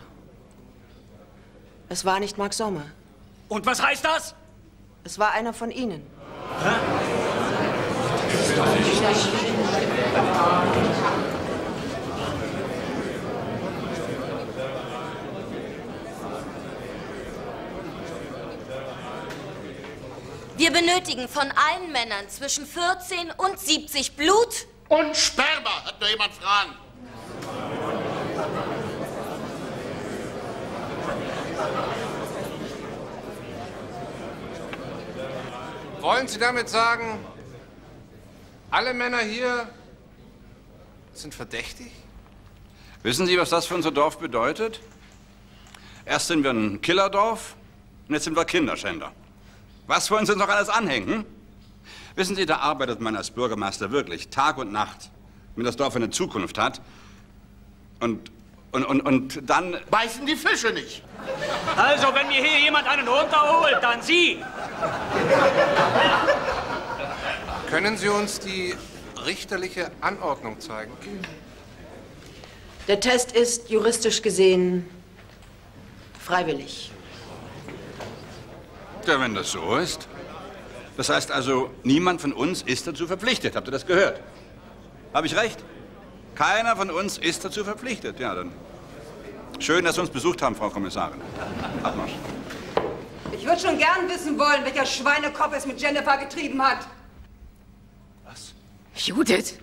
es war nicht Mark Sommer. Und was heißt das? Es war einer von Ihnen. Hä? Wir benötigen von allen Männern zwischen vierzehn und siebzig Blut und Sperma. Hat noch jemand Fragen? Wollen Sie damit sagen, alle Männer hier sind verdächtig? Wissen Sie, was das für unser Dorf bedeutet? Erst sind wir ein Killerdorf und jetzt sind wir Kinderschänder. Was wollen Sie uns noch alles anhängen? Wissen Sie, da arbeitet man als Bürgermeister wirklich Tag und Nacht, wenn das Dorf eine Zukunft hat. Und, und, und, und dann... Beißen die Fische nicht. Also, wenn mir hier jemand einen runterholt, dann Sie. Können Sie uns die richterliche Anordnung zeigen? Der Test ist juristisch gesehen freiwillig. Ja, wenn das so ist. Das heißt also, niemand von uns ist dazu verpflichtet. Habt ihr das gehört? Habe ich recht? Keiner von uns ist dazu verpflichtet. Ja, dann. Schön, dass Sie uns besucht haben, Frau Kommissarin. Abmarsch. Ich würde schon gern wissen wollen, welcher Schweinekopf es mit Jennifer getrieben hat. Was? Judith!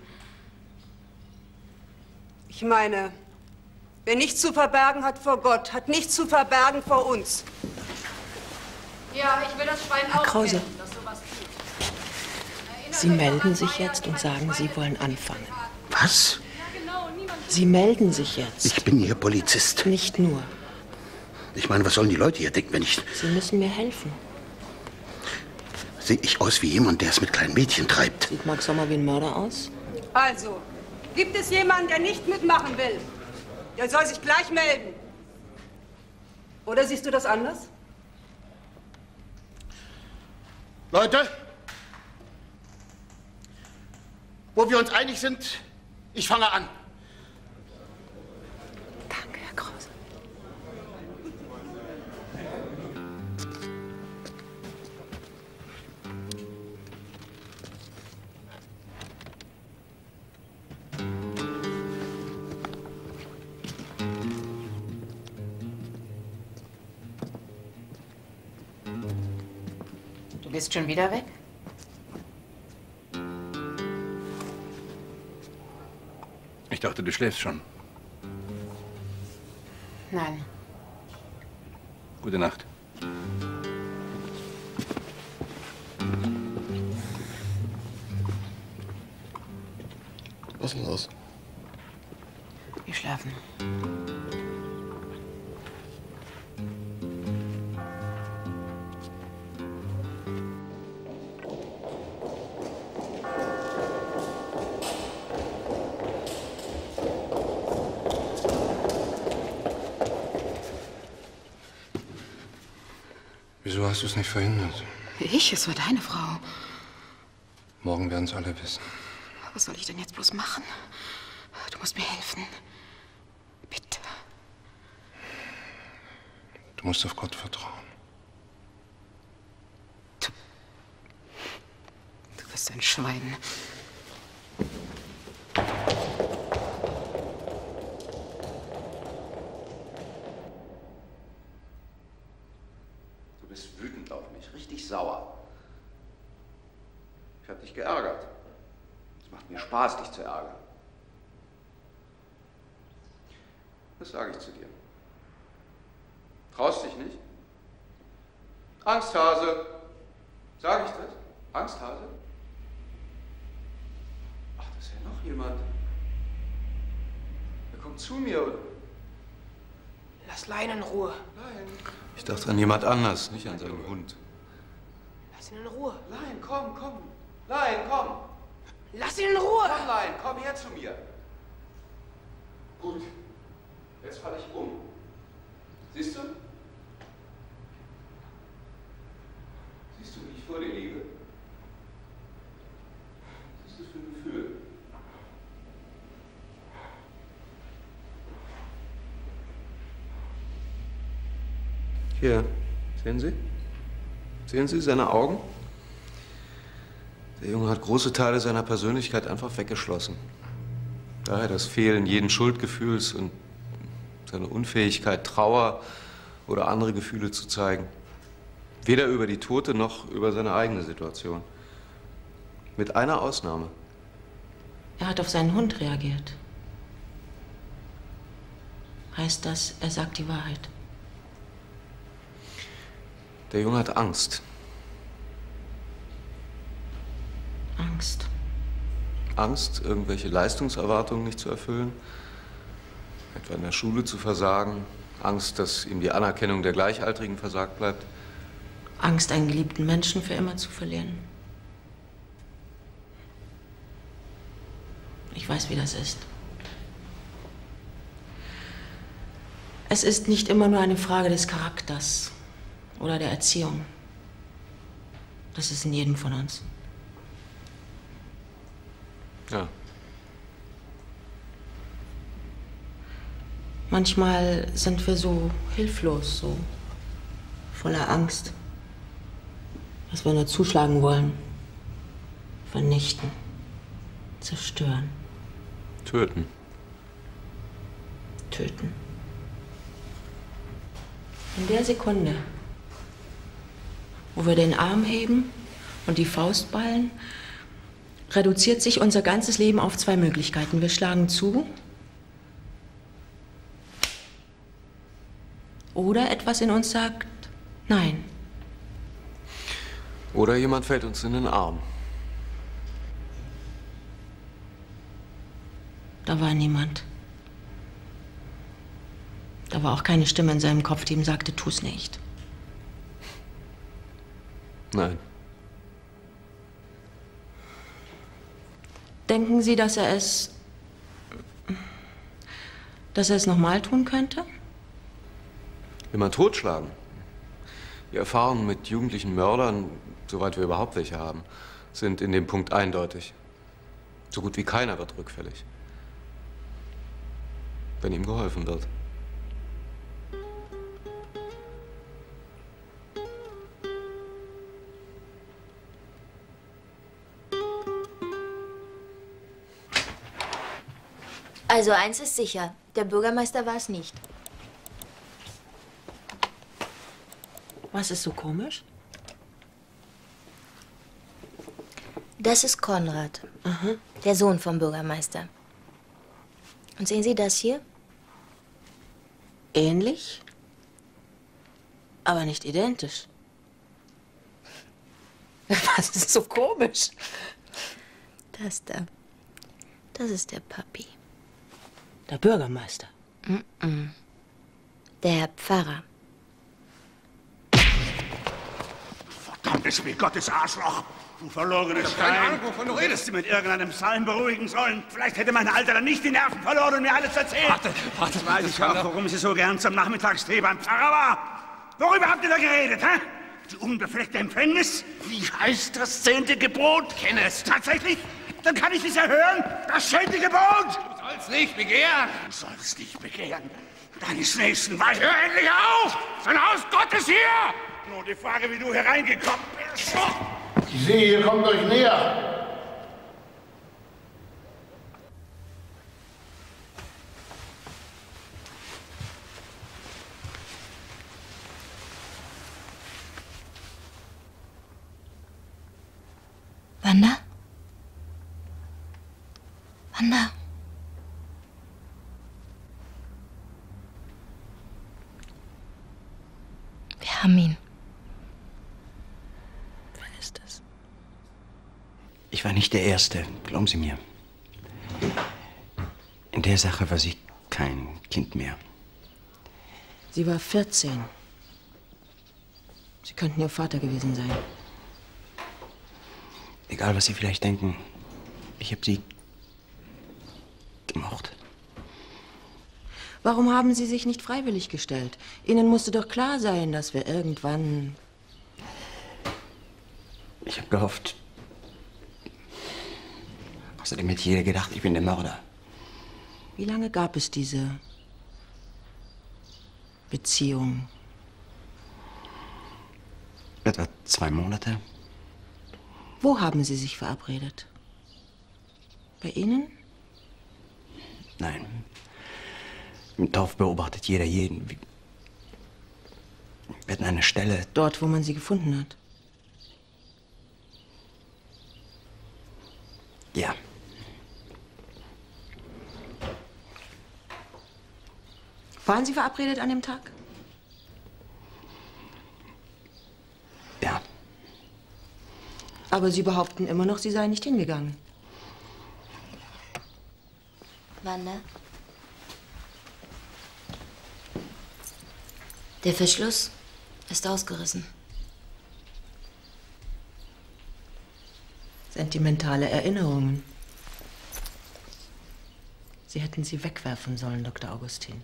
Ich meine, wer nichts zu verbergen hat vor Gott, hat nichts zu verbergen vor uns. Ja, ich will das Schwein Herr auch Krause. kennen, das sowas tut. Sie melden sich jetzt und sagen, Sie wollen anfangen. Was? Sie melden sich jetzt. Ich bin hier Polizist. Nicht nur. Ich meine, was sollen die Leute hier denken, wenn ich... Sie müssen mir helfen. Sehe ich aus wie jemand, der es mit kleinen Mädchen treibt? Sieht Max Sommer wie ein Mörder aus? Also, gibt es jemanden, der nicht mitmachen will? Der soll sich gleich melden. Oder siehst du das anders? Leute, wo wir uns einig sind, ich fange an. Danke, Herr Krause. Du bist schon wieder weg? Ich dachte, du schläfst schon. Nein. Gute Nacht. Was ist denn los? Wir schlafen. Wieso hast du es nicht verhindert? Ich? Es war deine Frau. Morgen werden es alle wissen. Was soll ich denn jetzt bloß machen? Du musst mir helfen. Bitte. Du musst auf Gott vertrauen. Du bist ein Schwein. Du bist wütend auf mich, richtig sauer. Ich hab dich geärgert. Es macht mir Spaß, dich zu ärgern. Das sage ich zu dir. Traust dich nicht? Angsthase. Sag ich das? Angsthase? Ach, das ist ja noch jemand. Er kommt zu mir. Lass Lion in Ruhe. Ich dachte an jemand anders, nicht an seinen Hund. Lass ihn in Ruhe. Lion, komm, komm. Lion, komm. Lass ihn in Ruhe. Komm, Lion, komm her zu mir. Gut. Jetzt falle ich um. Siehst du? Siehst du, wie ich vor dir liege? Was ist das für ein Gefühl? Hier, sehen Sie? Sehen Sie seine Augen? Der Junge hat große Teile seiner Persönlichkeit einfach weggeschlossen. Daher das Fehlen jeden Schuldgefühls und seine Unfähigkeit, Trauer oder andere Gefühle zu zeigen. Weder über die Tote noch über seine eigene Situation. Mit einer Ausnahme. Er hat auf seinen Hund reagiert. Heißt das, er sagt die Wahrheit? Der Junge hat Angst. Angst. Angst, irgendwelche Leistungserwartungen nicht zu erfüllen, etwa in der Schule zu versagen, Angst, dass ihm die Anerkennung der Gleichaltrigen versagt bleibt. Angst, einen geliebten Menschen für immer zu verlieren. Ich weiß, wie das ist. Es ist nicht immer nur eine Frage des Charakters oder der Erziehung. Das ist in jedem von uns. Ja. Manchmal sind wir so hilflos, so voller Angst, dass wir nur zuschlagen wollen, vernichten, zerstören. Töten. Töten. In der Sekunde, wo wir den Arm heben und die Faust ballen, reduziert sich unser ganzes Leben auf zwei Möglichkeiten. Wir schlagen zu oder etwas in uns sagt Nein. Oder jemand fällt uns in den Arm. Da war niemand. Da war auch keine Stimme in seinem Kopf, die ihm sagte, tu's nicht. Nein. Denken Sie, dass er es... dass er es nochmal tun könnte? Jemand totschlagen. Die Erfahrungen mit jugendlichen Mördern, soweit wir überhaupt welche haben, sind in dem Punkt eindeutig. So gut wie keiner wird rückfällig. Wenn ihm geholfen wird. Also eins ist sicher, der Bürgermeister war es nicht. Was ist so komisch? Das ist Konrad, Aha. der Sohn vom Bürgermeister. Und sehen Sie das hier? Ähnlich, aber nicht identisch. Was ist so komisch? Das da. Das ist der Papi. Der Bürgermeister. Mm-mm. Der Herr Pfarrer. Verdammtes Spiel Gottes Arschloch! Du verlorenes Stein! Keine Ahnung, wovon du redest. Sie mit irgendeinem Psalm beruhigen sollen. Vielleicht hätte mein Alter dann nicht die Nerven verloren und mir alles erzählt. Warte, warte, Jetzt weiß ich auch, warum sie so gern zum Nachmittagstee beim Pfarrer war. Worüber habt ihr da geredet, hä? Die unbefleckte Empfängnis? Wie heißt das zehnte Gebot? Kenn es. Tatsächlich? Dann kann ich es ja hören. Das zehnte Gebot! Du sollst nicht begehren. Du sollst nicht begehren. Deines Nächsten Weib. Hör endlich auf! Sein Haus Gottes hier! Nur die Frage, wie du hereingekommen bist. Ich sehe, ihr kommt euch näher. Wanda? Wanda? Wir haben ihn. Wer ist es? Ich war nicht der Erste, glauben Sie mir. In der Sache war sie kein Kind mehr. Sie war vierzehn. Sie könnten ihr Vater gewesen sein. Egal, was Sie vielleicht denken, ich habe sie gemocht. Warum haben Sie sich nicht freiwillig gestellt? Ihnen musste doch klar sein, dass wir irgendwann... Ich habe gehofft. Außerdem hätte jeder gedacht, ich bin der Mörder. Wie lange gab es diese Beziehung? Etwa zwei Monate. Wo haben Sie sich verabredet? Bei Ihnen? Nein. Im Dorf beobachtet jeder jeden. Wir hatten eine Stelle. Dort, wo man sie gefunden hat? Ja. Waren Sie verabredet an dem Tag? Ja. Aber Sie behaupten immer noch, Sie seien nicht hingegangen. Wanda? Der Verschluss ist ausgerissen. Sentimentale Erinnerungen. Sie hätten sie wegwerfen sollen, Doktor Augustin.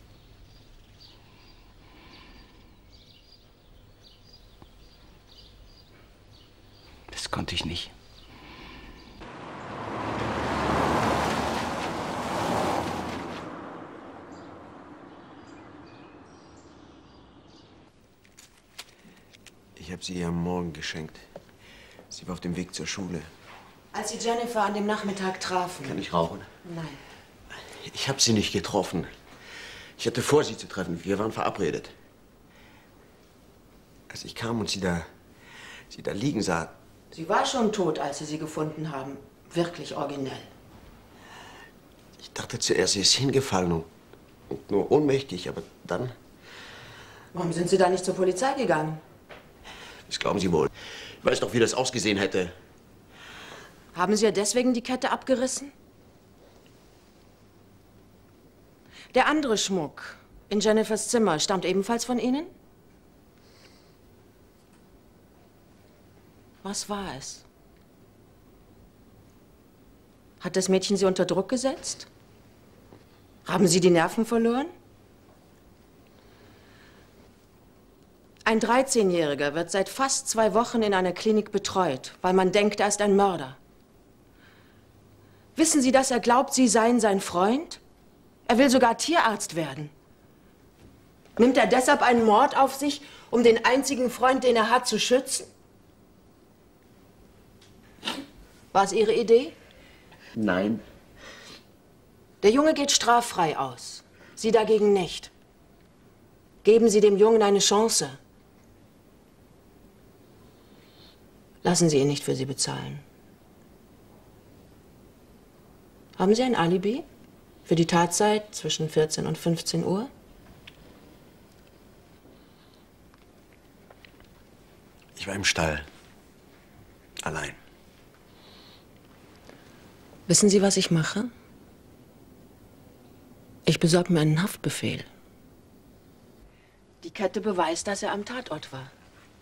Das konnte ich nicht. Ich habe sie ihr am Morgen geschenkt. Sie war auf dem Weg zur Schule. Als Sie Jennifer an dem Nachmittag trafen... Kann ich rauchen? Nein. Ich habe sie nicht getroffen. Ich hatte vor, sie zu treffen. Wir waren verabredet. Als ich kam und sie da, sie da liegen sah. Sie war schon tot, als Sie sie gefunden haben. Wirklich originell. Ich dachte zuerst, sie ist hingefallen und, und nur ohnmächtig, aber dann. Warum sind Sie da nicht zur Polizei gegangen? Das glauben Sie wohl. Ich weiß doch, wie das ausgesehen hätte. Haben Sie ihr deswegen die Kette abgerissen? Der andere Schmuck in Jennifers Zimmer stammt ebenfalls von Ihnen? Was war es? Hat das Mädchen Sie unter Druck gesetzt? Haben Sie die Nerven verloren? Ein dreizehnjähriger wird seit fast zwei Wochen in einer Klinik betreut, weil man denkt, er ist ein Mörder. Wissen Sie, dass er glaubt, Sie seien sein Freund? Er will sogar Tierarzt werden. Nimmt er deshalb einen Mord auf sich, um den einzigen Freund, den er hat, zu schützen? War es Ihre Idee? Nein. Der Junge geht straffrei aus. Sie dagegen nicht. Geben Sie dem Jungen eine Chance. Lassen Sie ihn nicht für Sie bezahlen. Haben Sie ein Alibi für die Tatzeit zwischen vierzehn und fünfzehn Uhr? Ich war im Stall. Allein. Wissen Sie, was ich mache? Ich besorge mir einen Haftbefehl. Die Kette beweist, dass er am Tatort war.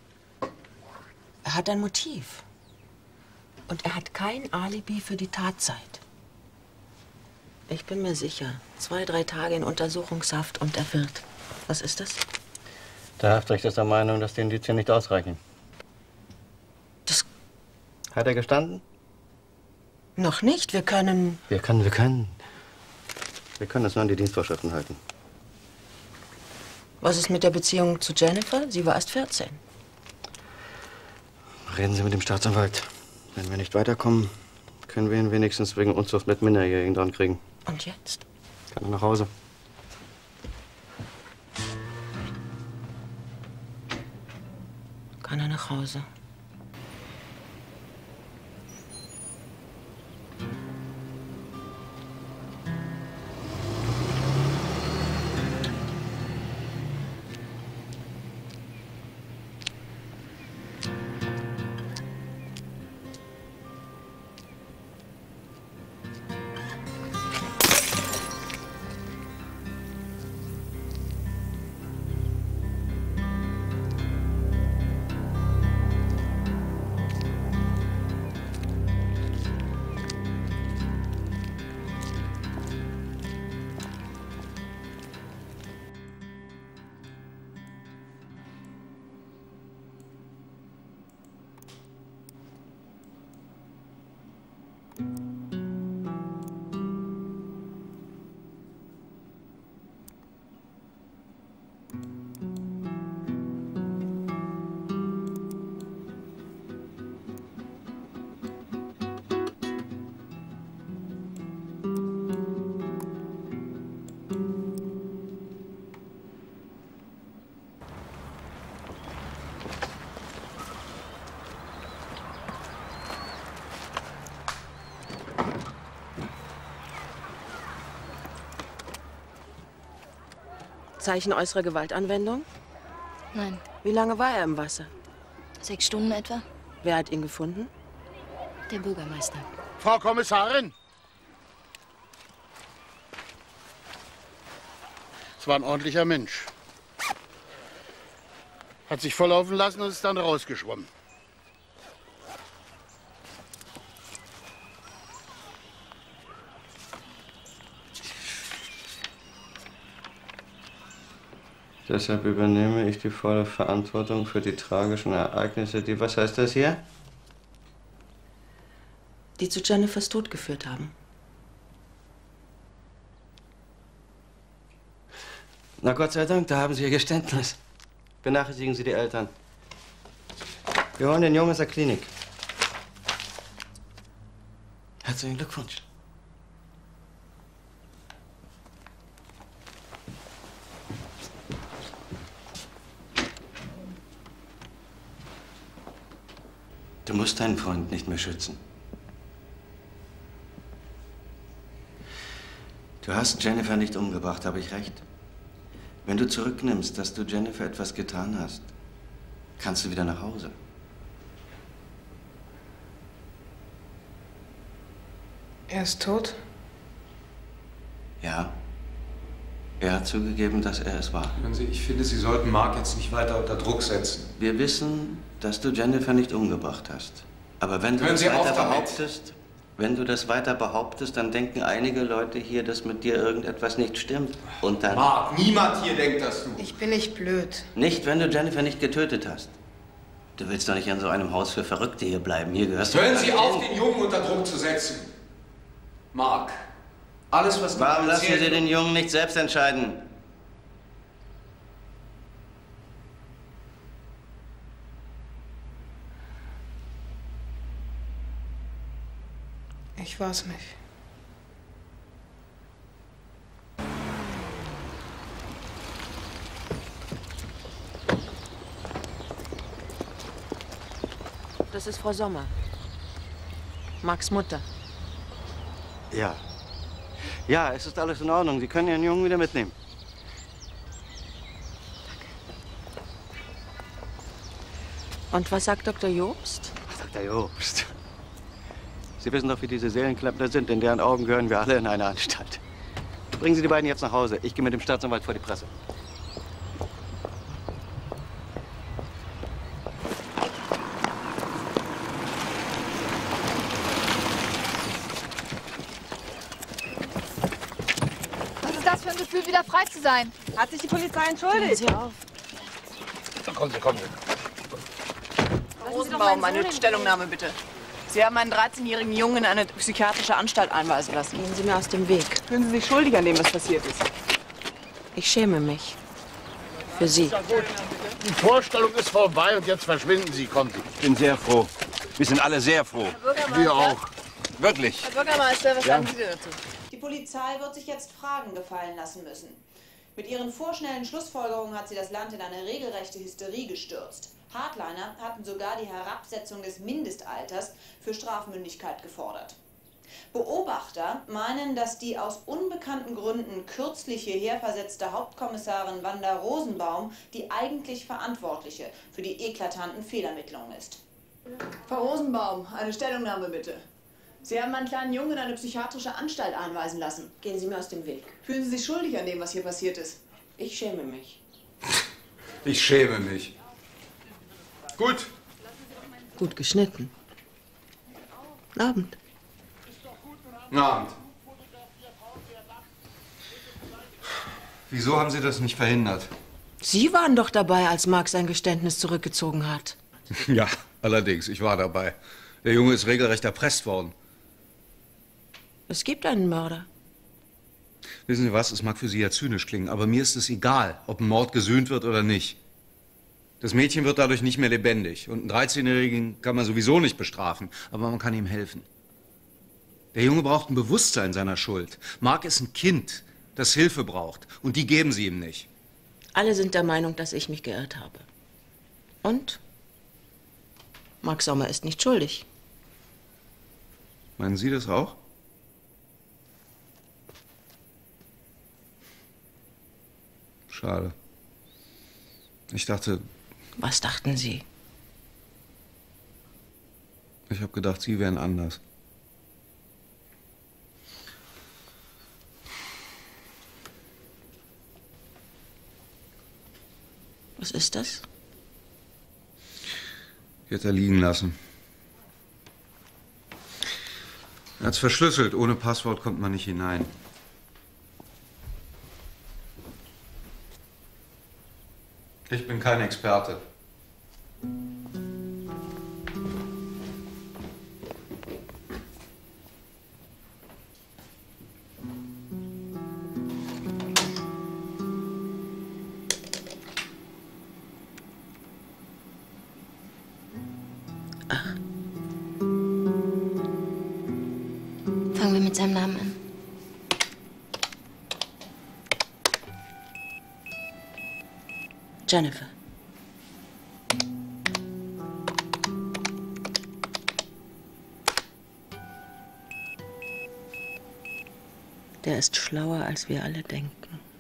Er hat ein Motiv. Und er hat kein Alibi für die Tatzeit. Ich bin mir sicher, zwei, drei Tage in Untersuchungshaft und er wird. Was ist das? Der Haftrichter ist der Meinung, dass die Indizien nicht ausreichen. Das... Hat er gestanden? Noch nicht. Wir können... Wir können, wir können. Wir können das nur an die Dienstvorschriften halten. Was ist mit der Beziehung zu Jennifer? Sie war erst vierzehn. Reden Sie mit dem Staatsanwalt. Wenn wir nicht weiterkommen, können wir ihn wenigstens wegen Unzucht mit Minderjährigen dran kriegen. Und jetzt? Kann er nach Hause. Kann er nach Hause? Zeichen äußerer Gewaltanwendung? Nein. Wie lange war er im Wasser? Sechs Stunden etwa. Wer hat ihn gefunden? Der Bürgermeister. Frau Kommissarin! Es war ein ordentlicher Mensch. Hat sich volllaufen lassen und ist dann rausgeschwommen. Deshalb übernehme ich die volle Verantwortung für die tragischen Ereignisse, die, was heißt das hier? Die zu Jennifers Tod geführt haben. Na Gott sei Dank, da haben Sie Ihr Geständnis. Benachrichtigen Sie die Eltern. Wir holen den Jungen aus der Klinik. Herzlichen Glückwunsch. musst deinen Freund nicht mehr schützen. Du hast Jennifer nicht umgebracht, habe ich recht? Wenn du zurücknimmst, dass du Jennifer etwas getan hast, kannst du wieder nach Hause. Er ist tot? Ja. Er hat zugegeben, dass er es war. Hören Sie, ich finde, Sie sollten Mark jetzt nicht weiter unter Druck setzen. Wir wissen, dass du Jennifer nicht umgebracht hast. Aber wenn du Hören das Sie weiter auf damit. behauptest, wenn du das weiter behauptest, dann denken einige Leute hier, dass mit dir irgendetwas nicht stimmt. Und dann... Mark, niemand hier denkt, dass du... Ich bin nicht blöd. Nicht, wenn du Jennifer nicht getötet hast. Du willst doch nicht in so einem Haus für Verrückte hier bleiben. Hier gehörst du... Hören Sie auf, den Jungen unter Druck zu setzen. Mark, alles, was... Warum lassen Sie den Jungen nicht selbst entscheiden? Ich war's nicht. Das ist Frau Sommer. Marks Mutter. Ja. Ja, es ist alles in Ordnung. Sie können Ihren Jungen wieder mitnehmen. Und was sagt Doktor Jobst? Doktor Jobst. Sie wissen doch, wie diese Seelenklempner sind. In deren Augen gehören wir alle in eine Anstalt. Bringen Sie die beiden jetzt nach Hause. Ich gehe mit dem Staatsanwalt vor die Presse. Was ist das für ein Gefühl, wieder frei zu sein? Hat sich die Polizei entschuldigt? Hören Sie auf. Kommen Sie, kommen Sie. Rosenbaum, eine Stellungnahme bitte. Sie haben einen dreizehnjährigen Jungen in eine psychiatrische Anstalt einweisen lassen. Gehen Sie mir aus dem Weg. Fühlen Sie sich schuldig an dem, was passiert ist? Ich schäme mich. Für Sie. Die Vorstellung ist vorbei und jetzt verschwinden Sie. Kommen Sie. Ich bin sehr froh. Wir sind alle sehr froh. Wir auch. Wirklich. Herr Bürgermeister, was Ja. sagen Sie denn dazu? Die Polizei wird sich jetzt Fragen gefallen lassen müssen. Mit ihren vorschnellen Schlussfolgerungen hat sie das Land in eine regelrechte Hysterie gestürzt. Hardliner hatten sogar die Herabsetzung des Mindestalters für Strafmündigkeit gefordert. Beobachter meinen, dass die aus unbekannten Gründen kürzlich hierher versetzte Hauptkommissarin Wanda Rosenbaum die eigentlich Verantwortliche für die eklatanten Fehlermittlungen ist. Frau Rosenbaum, eine Stellungnahme bitte. Sie haben einen kleinen Jungen in eine psychiatrische Anstalt einweisen lassen. Gehen Sie mir aus dem Weg. Fühlen Sie sich schuldig an dem, was hier passiert ist? Ich schäme mich. Ich schäme mich. Gut. Gut geschnitten. Abend. Guten Abend. Wieso haben Sie das nicht verhindert? Sie waren doch dabei, als Mark sein Geständnis zurückgezogen hat. Ja, allerdings, ich war dabei. Der Junge ist regelrecht erpresst worden. Es gibt einen Mörder. Wissen Sie was, es mag für Sie ja zynisch klingen, aber mir ist es egal, ob ein Mord gesühnt wird oder nicht. Das Mädchen wird dadurch nicht mehr lebendig. Und einen dreizehnjährigen kann man sowieso nicht bestrafen, aber man kann ihm helfen. Der Junge braucht ein Bewusstsein seiner Schuld. Mark ist ein Kind, das Hilfe braucht. Und die geben Sie ihm nicht. Alle sind der Meinung, dass ich mich geirrt habe. Und? Mark Sommer ist nicht schuldig. Meinen Sie das auch? Schade. Ich dachte... Was dachten Sie? Ich habe gedacht, Sie wären anders. Was ist das? Die hat er liegen lassen. Er hat's verschlüsselt. Ohne Passwort kommt man nicht hinein. Ich bin kein Experte. Fangen wir mit seinem Namen an. Jennifer. Der ist schlauer, als wir alle denken.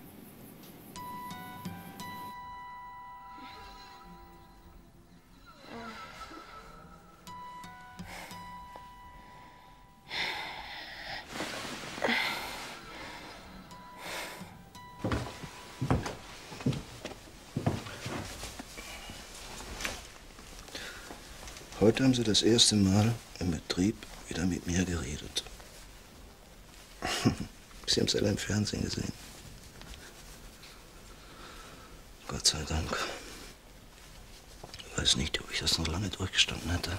Heute haben Sie das erste Mal im Betrieb wieder mit mir geredet. Sie haben es alle im Fernsehen gesehen. Gott sei Dank. Ich weiß nicht, ob ich das noch lange durchgestanden hätte.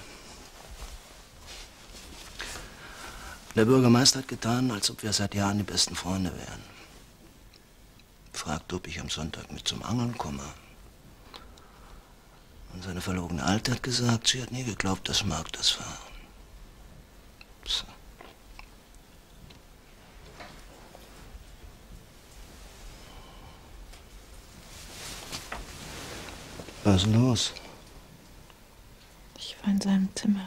Der Bürgermeister hat getan, als ob wir seit Jahren die besten Freunde wären. Fragte, ob ich am Sonntag mit zum Angeln komme. Und seine verlobene Alte hat gesagt, sie hat nie geglaubt, dass Mark das war. So. Was ist denn los? Ich war in seinem Zimmer.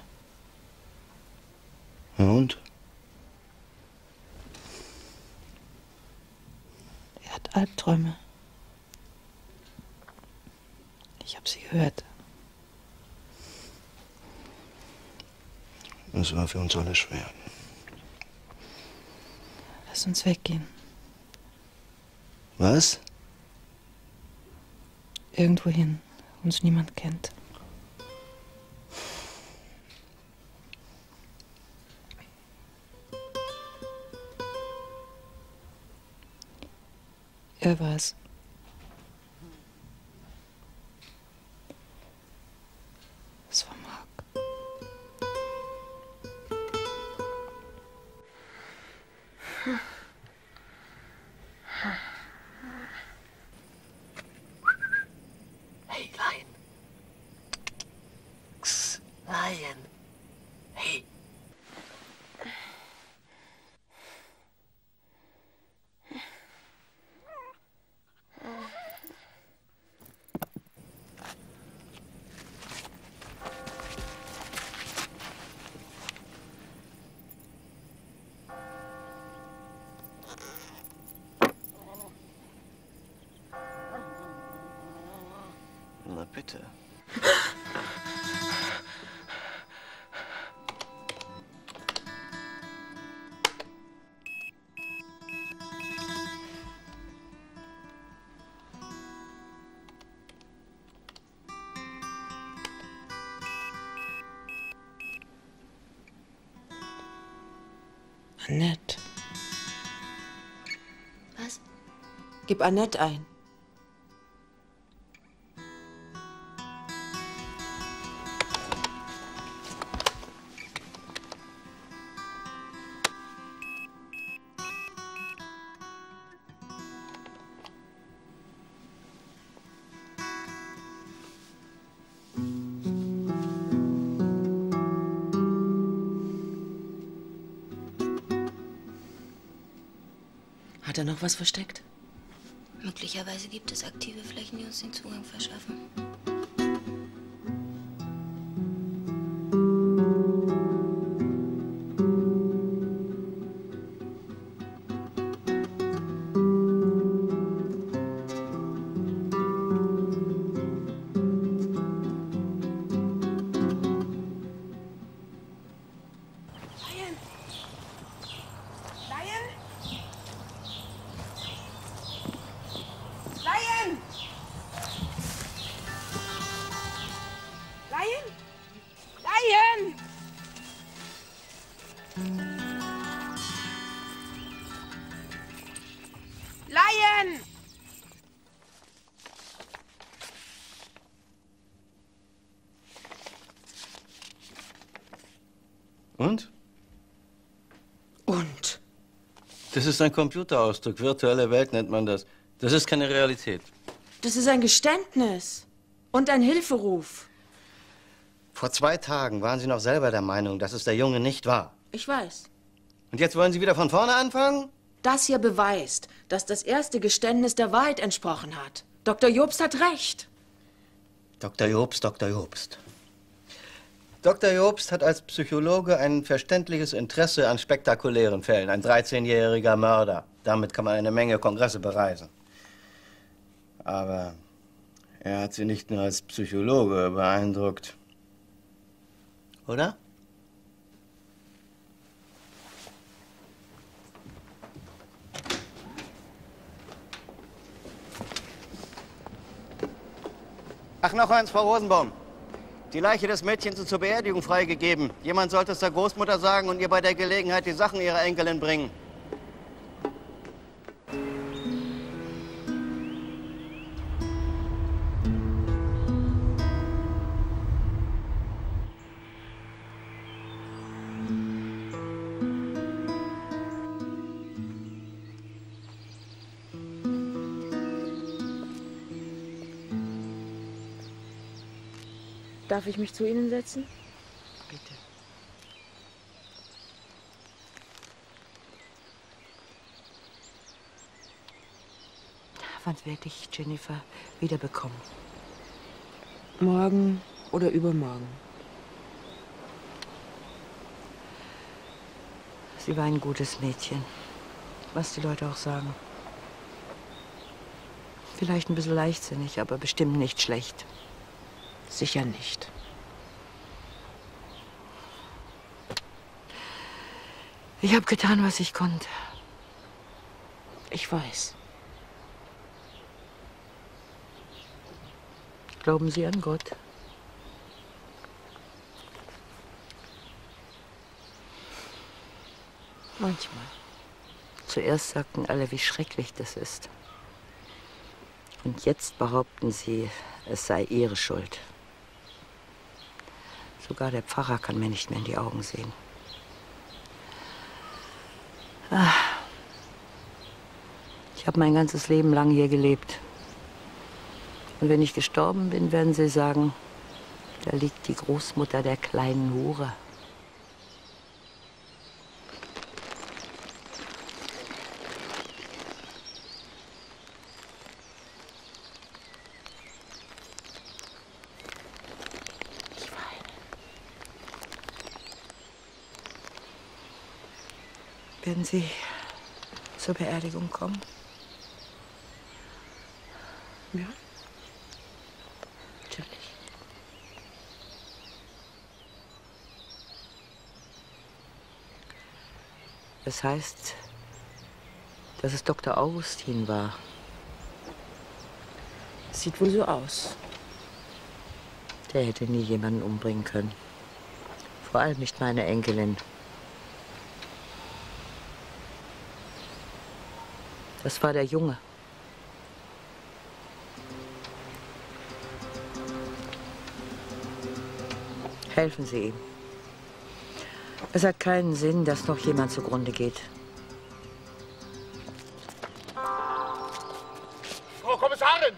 Ja und? Er hat Albträume. Ich habe sie gehört. Das war für uns alle schwer. Lass uns weggehen. Was? Irgendwo hin, wo uns niemand kennt. Er war's. Es war Mark. Hey, Lion. X, Lion. Hey. Na bitte. Annette. Was? Gib Annette ein. Hat er noch was versteckt? Möglicherweise gibt es aktive Flächen, die uns den Zugang verschaffen. Lion! Und? Und? Das ist ein Computerausdruck. Virtuelle Welt nennt man das. Das ist keine Realität. Das ist ein Geständnis und ein Hilferuf. Vor zwei Tagen waren Sie noch selber der Meinung, dass es der Junge nicht war. Ich weiß. Und jetzt wollen Sie wieder von vorne anfangen? Das hier beweist, dass das erste Geständnis der Wahrheit entsprochen hat. Doktor Jobst hat recht. Doktor Jobst, Doktor Jobst. Doktor Jobst hat als Psychologe ein verständliches Interesse an spektakulären Fällen. Ein dreizehnjähriger Mörder. Damit kann man eine Menge Kongresse bereisen. Aber er hat Sie nicht nur als Psychologe beeindruckt. Oder? Ach, noch eins, Frau Rosenbaum. Die Leiche des Mädchens ist zur Beerdigung freigegeben. Jemand sollte es der Großmutter sagen und ihr bei der Gelegenheit die Sachen ihrer Enkelin bringen. Darf ich mich zu Ihnen setzen? Bitte. Wann werde ich Jennifer wiederbekommen? Morgen oder übermorgen. Sie war ein gutes Mädchen. Was die Leute auch sagen. Vielleicht ein bisschen leichtsinnig, aber bestimmt nicht schlecht. Sicher nicht. Ich habe getan, was ich konnte. Ich weiß. Glauben Sie an Gott? Manchmal. Zuerst sagten alle, wie schrecklich das ist. Und jetzt behaupten sie, es sei ihre Schuld. Sogar der Pfarrer kann mir nicht mehr in die Augen sehen. Ich habe mein ganzes Leben lang hier gelebt. Und wenn ich gestorben bin, werden sie sagen, da liegt die Großmutter der kleinen Hure. Werden Sie zur Beerdigung kommen? Ja. Natürlich. Das heißt, dass es Doktor Augustin war. Sieht wohl so aus. Der hätte nie jemanden umbringen können. Vor allem nicht meine Enkelin. Das war der Junge. Helfen Sie ihm. Es hat keinen Sinn, dass noch jemand zugrunde geht. Frau Kommissarin!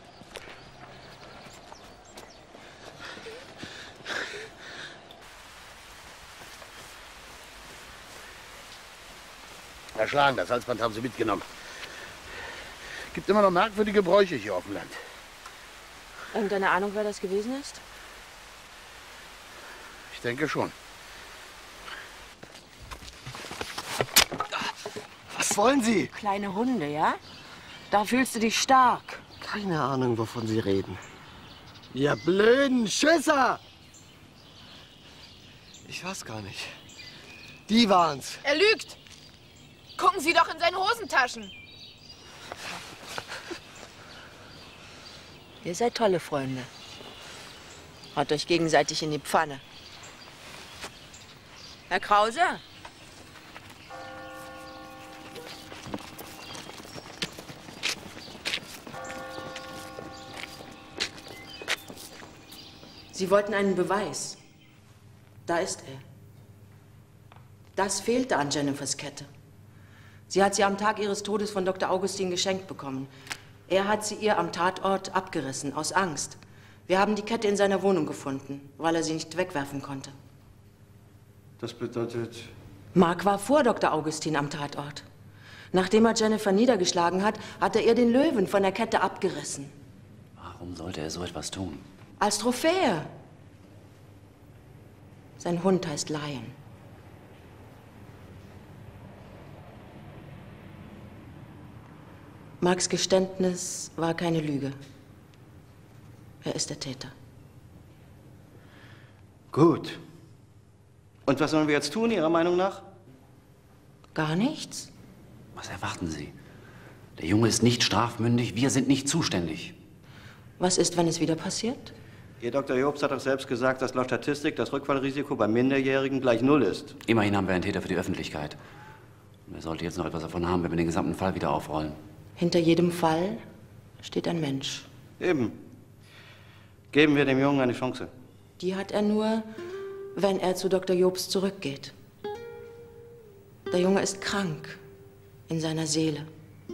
Erschlagen, das Halsband haben Sie mitgenommen. Gibt immer noch merkwürdige Bräuche hier auf dem Land. Irgendeine Ahnung, wer das gewesen ist? Ich denke schon. Was wollen Sie? Kleine Hunde, ja? Da fühlst du dich stark. Keine Ahnung, wovon Sie reden. Ihr blöden Schisser! Ich weiß gar nicht. Die waren's. Er lügt! Gucken Sie doch in seine Hosentaschen. Ihr seid tolle Freunde. Haut euch gegenseitig in die Pfanne. Herr Krause? Sie wollten einen Beweis. Da ist er. Das fehlte an Jennifers Kette. Sie hat sie am Tag ihres Todes von Doktor Augustin geschenkt bekommen. Er hat sie ihr am Tatort abgerissen, aus Angst. Wir haben die Kette in seiner Wohnung gefunden, weil er sie nicht wegwerfen konnte. Das bedeutet... Mark war vor Doktor Augustin am Tatort. Nachdem er Jennifer niedergeschlagen hat, hat er ihr den Löwen von der Kette abgerissen. Warum sollte er so etwas tun? Als Trophäe. Sein Hund heißt Lion. Marks Geständnis war keine Lüge. Er ist der Täter. Gut. Und was sollen wir jetzt tun, Ihrer Meinung nach? Gar nichts. Was erwarten Sie? Der Junge ist nicht strafmündig, wir sind nicht zuständig. Was ist, wenn es wieder passiert? Ihr Doktor Jobst hat doch selbst gesagt, dass laut Statistik das Rückfallrisiko bei Minderjährigen gleich null ist. Immerhin haben wir einen Täter für die Öffentlichkeit. Und er sollte jetzt noch etwas davon haben, wenn wir den gesamten Fall wieder aufrollen. Hinter jedem Fall steht ein Mensch. Eben. Geben wir dem Jungen eine Chance. Die hat er nur, wenn er zu Doktor Jobst zurückgeht. Der Junge ist krank in seiner Seele.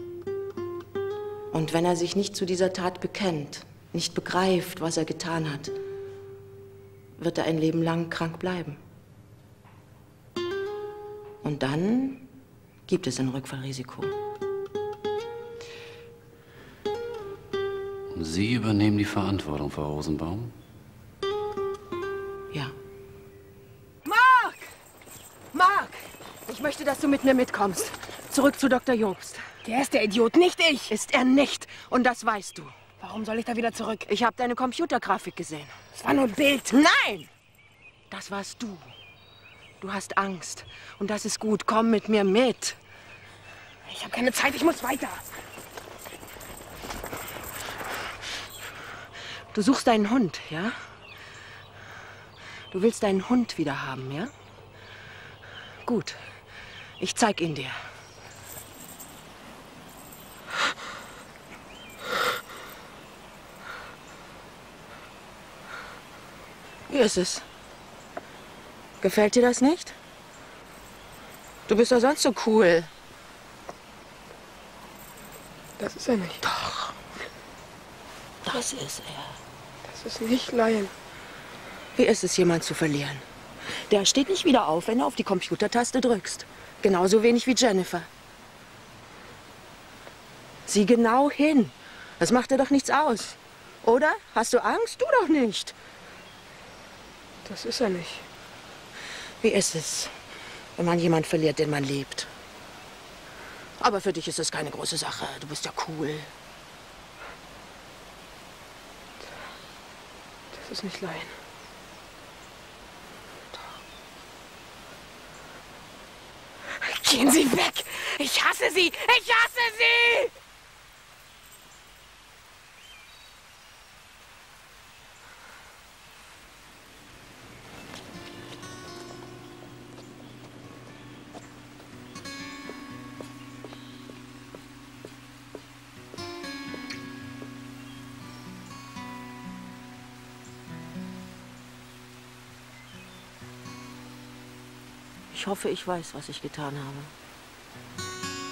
Und wenn er sich nicht zu dieser Tat bekennt, nicht begreift, was er getan hat, wird er ein Leben lang krank bleiben. Und dann gibt es ein Rückfallrisiko. Und Sie übernehmen die Verantwortung, Frau Rosenbaum? Ja. Mark! Mark! Ich möchte, dass du mit mir mitkommst. Zurück zu Doktor Jobst. Der ist der Idiot, nicht ich. Ist er nicht. Und das weißt du. Warum soll ich da wieder zurück? Ich habe deine Computergrafik gesehen. Es war nur ein Bild. Nein! Das warst du. Du hast Angst. Und das ist gut. Komm mit mir mit. Ich habe keine Zeit, ich muss weiter. Du suchst deinen Hund, ja? Du willst deinen Hund wieder haben, ja? Gut. Ich zeig ihn dir. Wie ist es? Gefällt dir das nicht? Du bist doch sonst so cool. Das ist er nicht. Doch. Das ist er. Das ist nicht Lion. Wie ist es, jemanden zu verlieren? Der steht nicht wieder auf, wenn du auf die Computertaste drückst. Genauso wenig wie Jennifer. Sieh genau hin. Das macht dir doch nichts aus. Oder? Hast du Angst? Du doch nicht. Das ist er nicht. Wie ist es, wenn man jemanden verliert, den man liebt? Aber für dich ist es keine große Sache. Du bist ja cool. Das ist nicht Lion. Gehen Sie weg! Ich hasse Sie! Ich hasse Sie! Ich hoffe, ich weiß, was ich getan habe.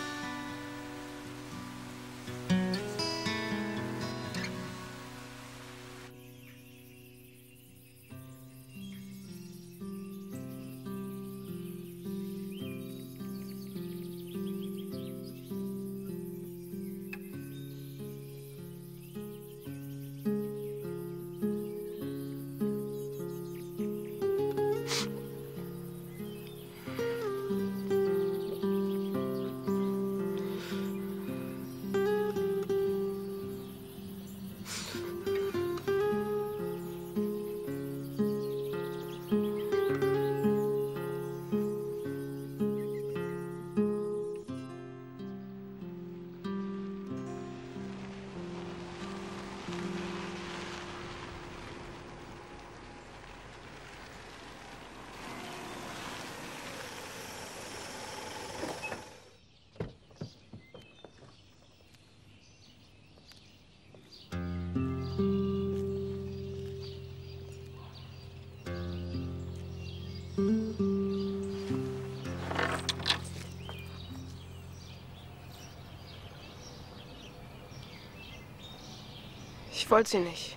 Ich wollte sie nicht.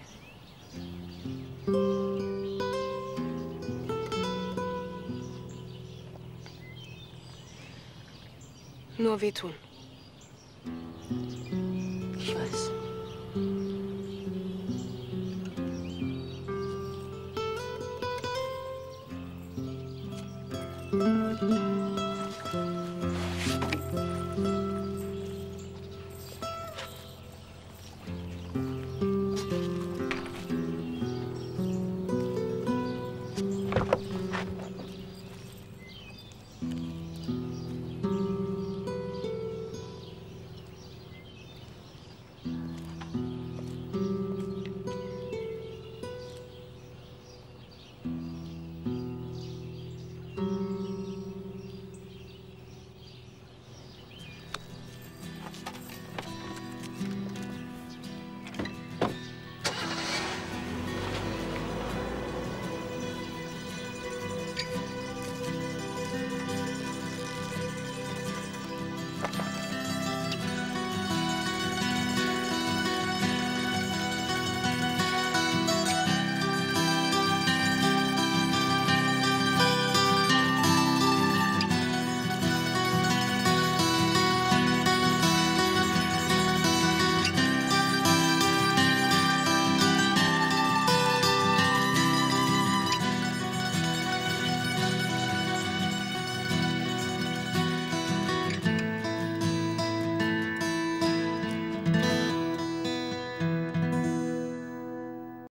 Nur wehtun.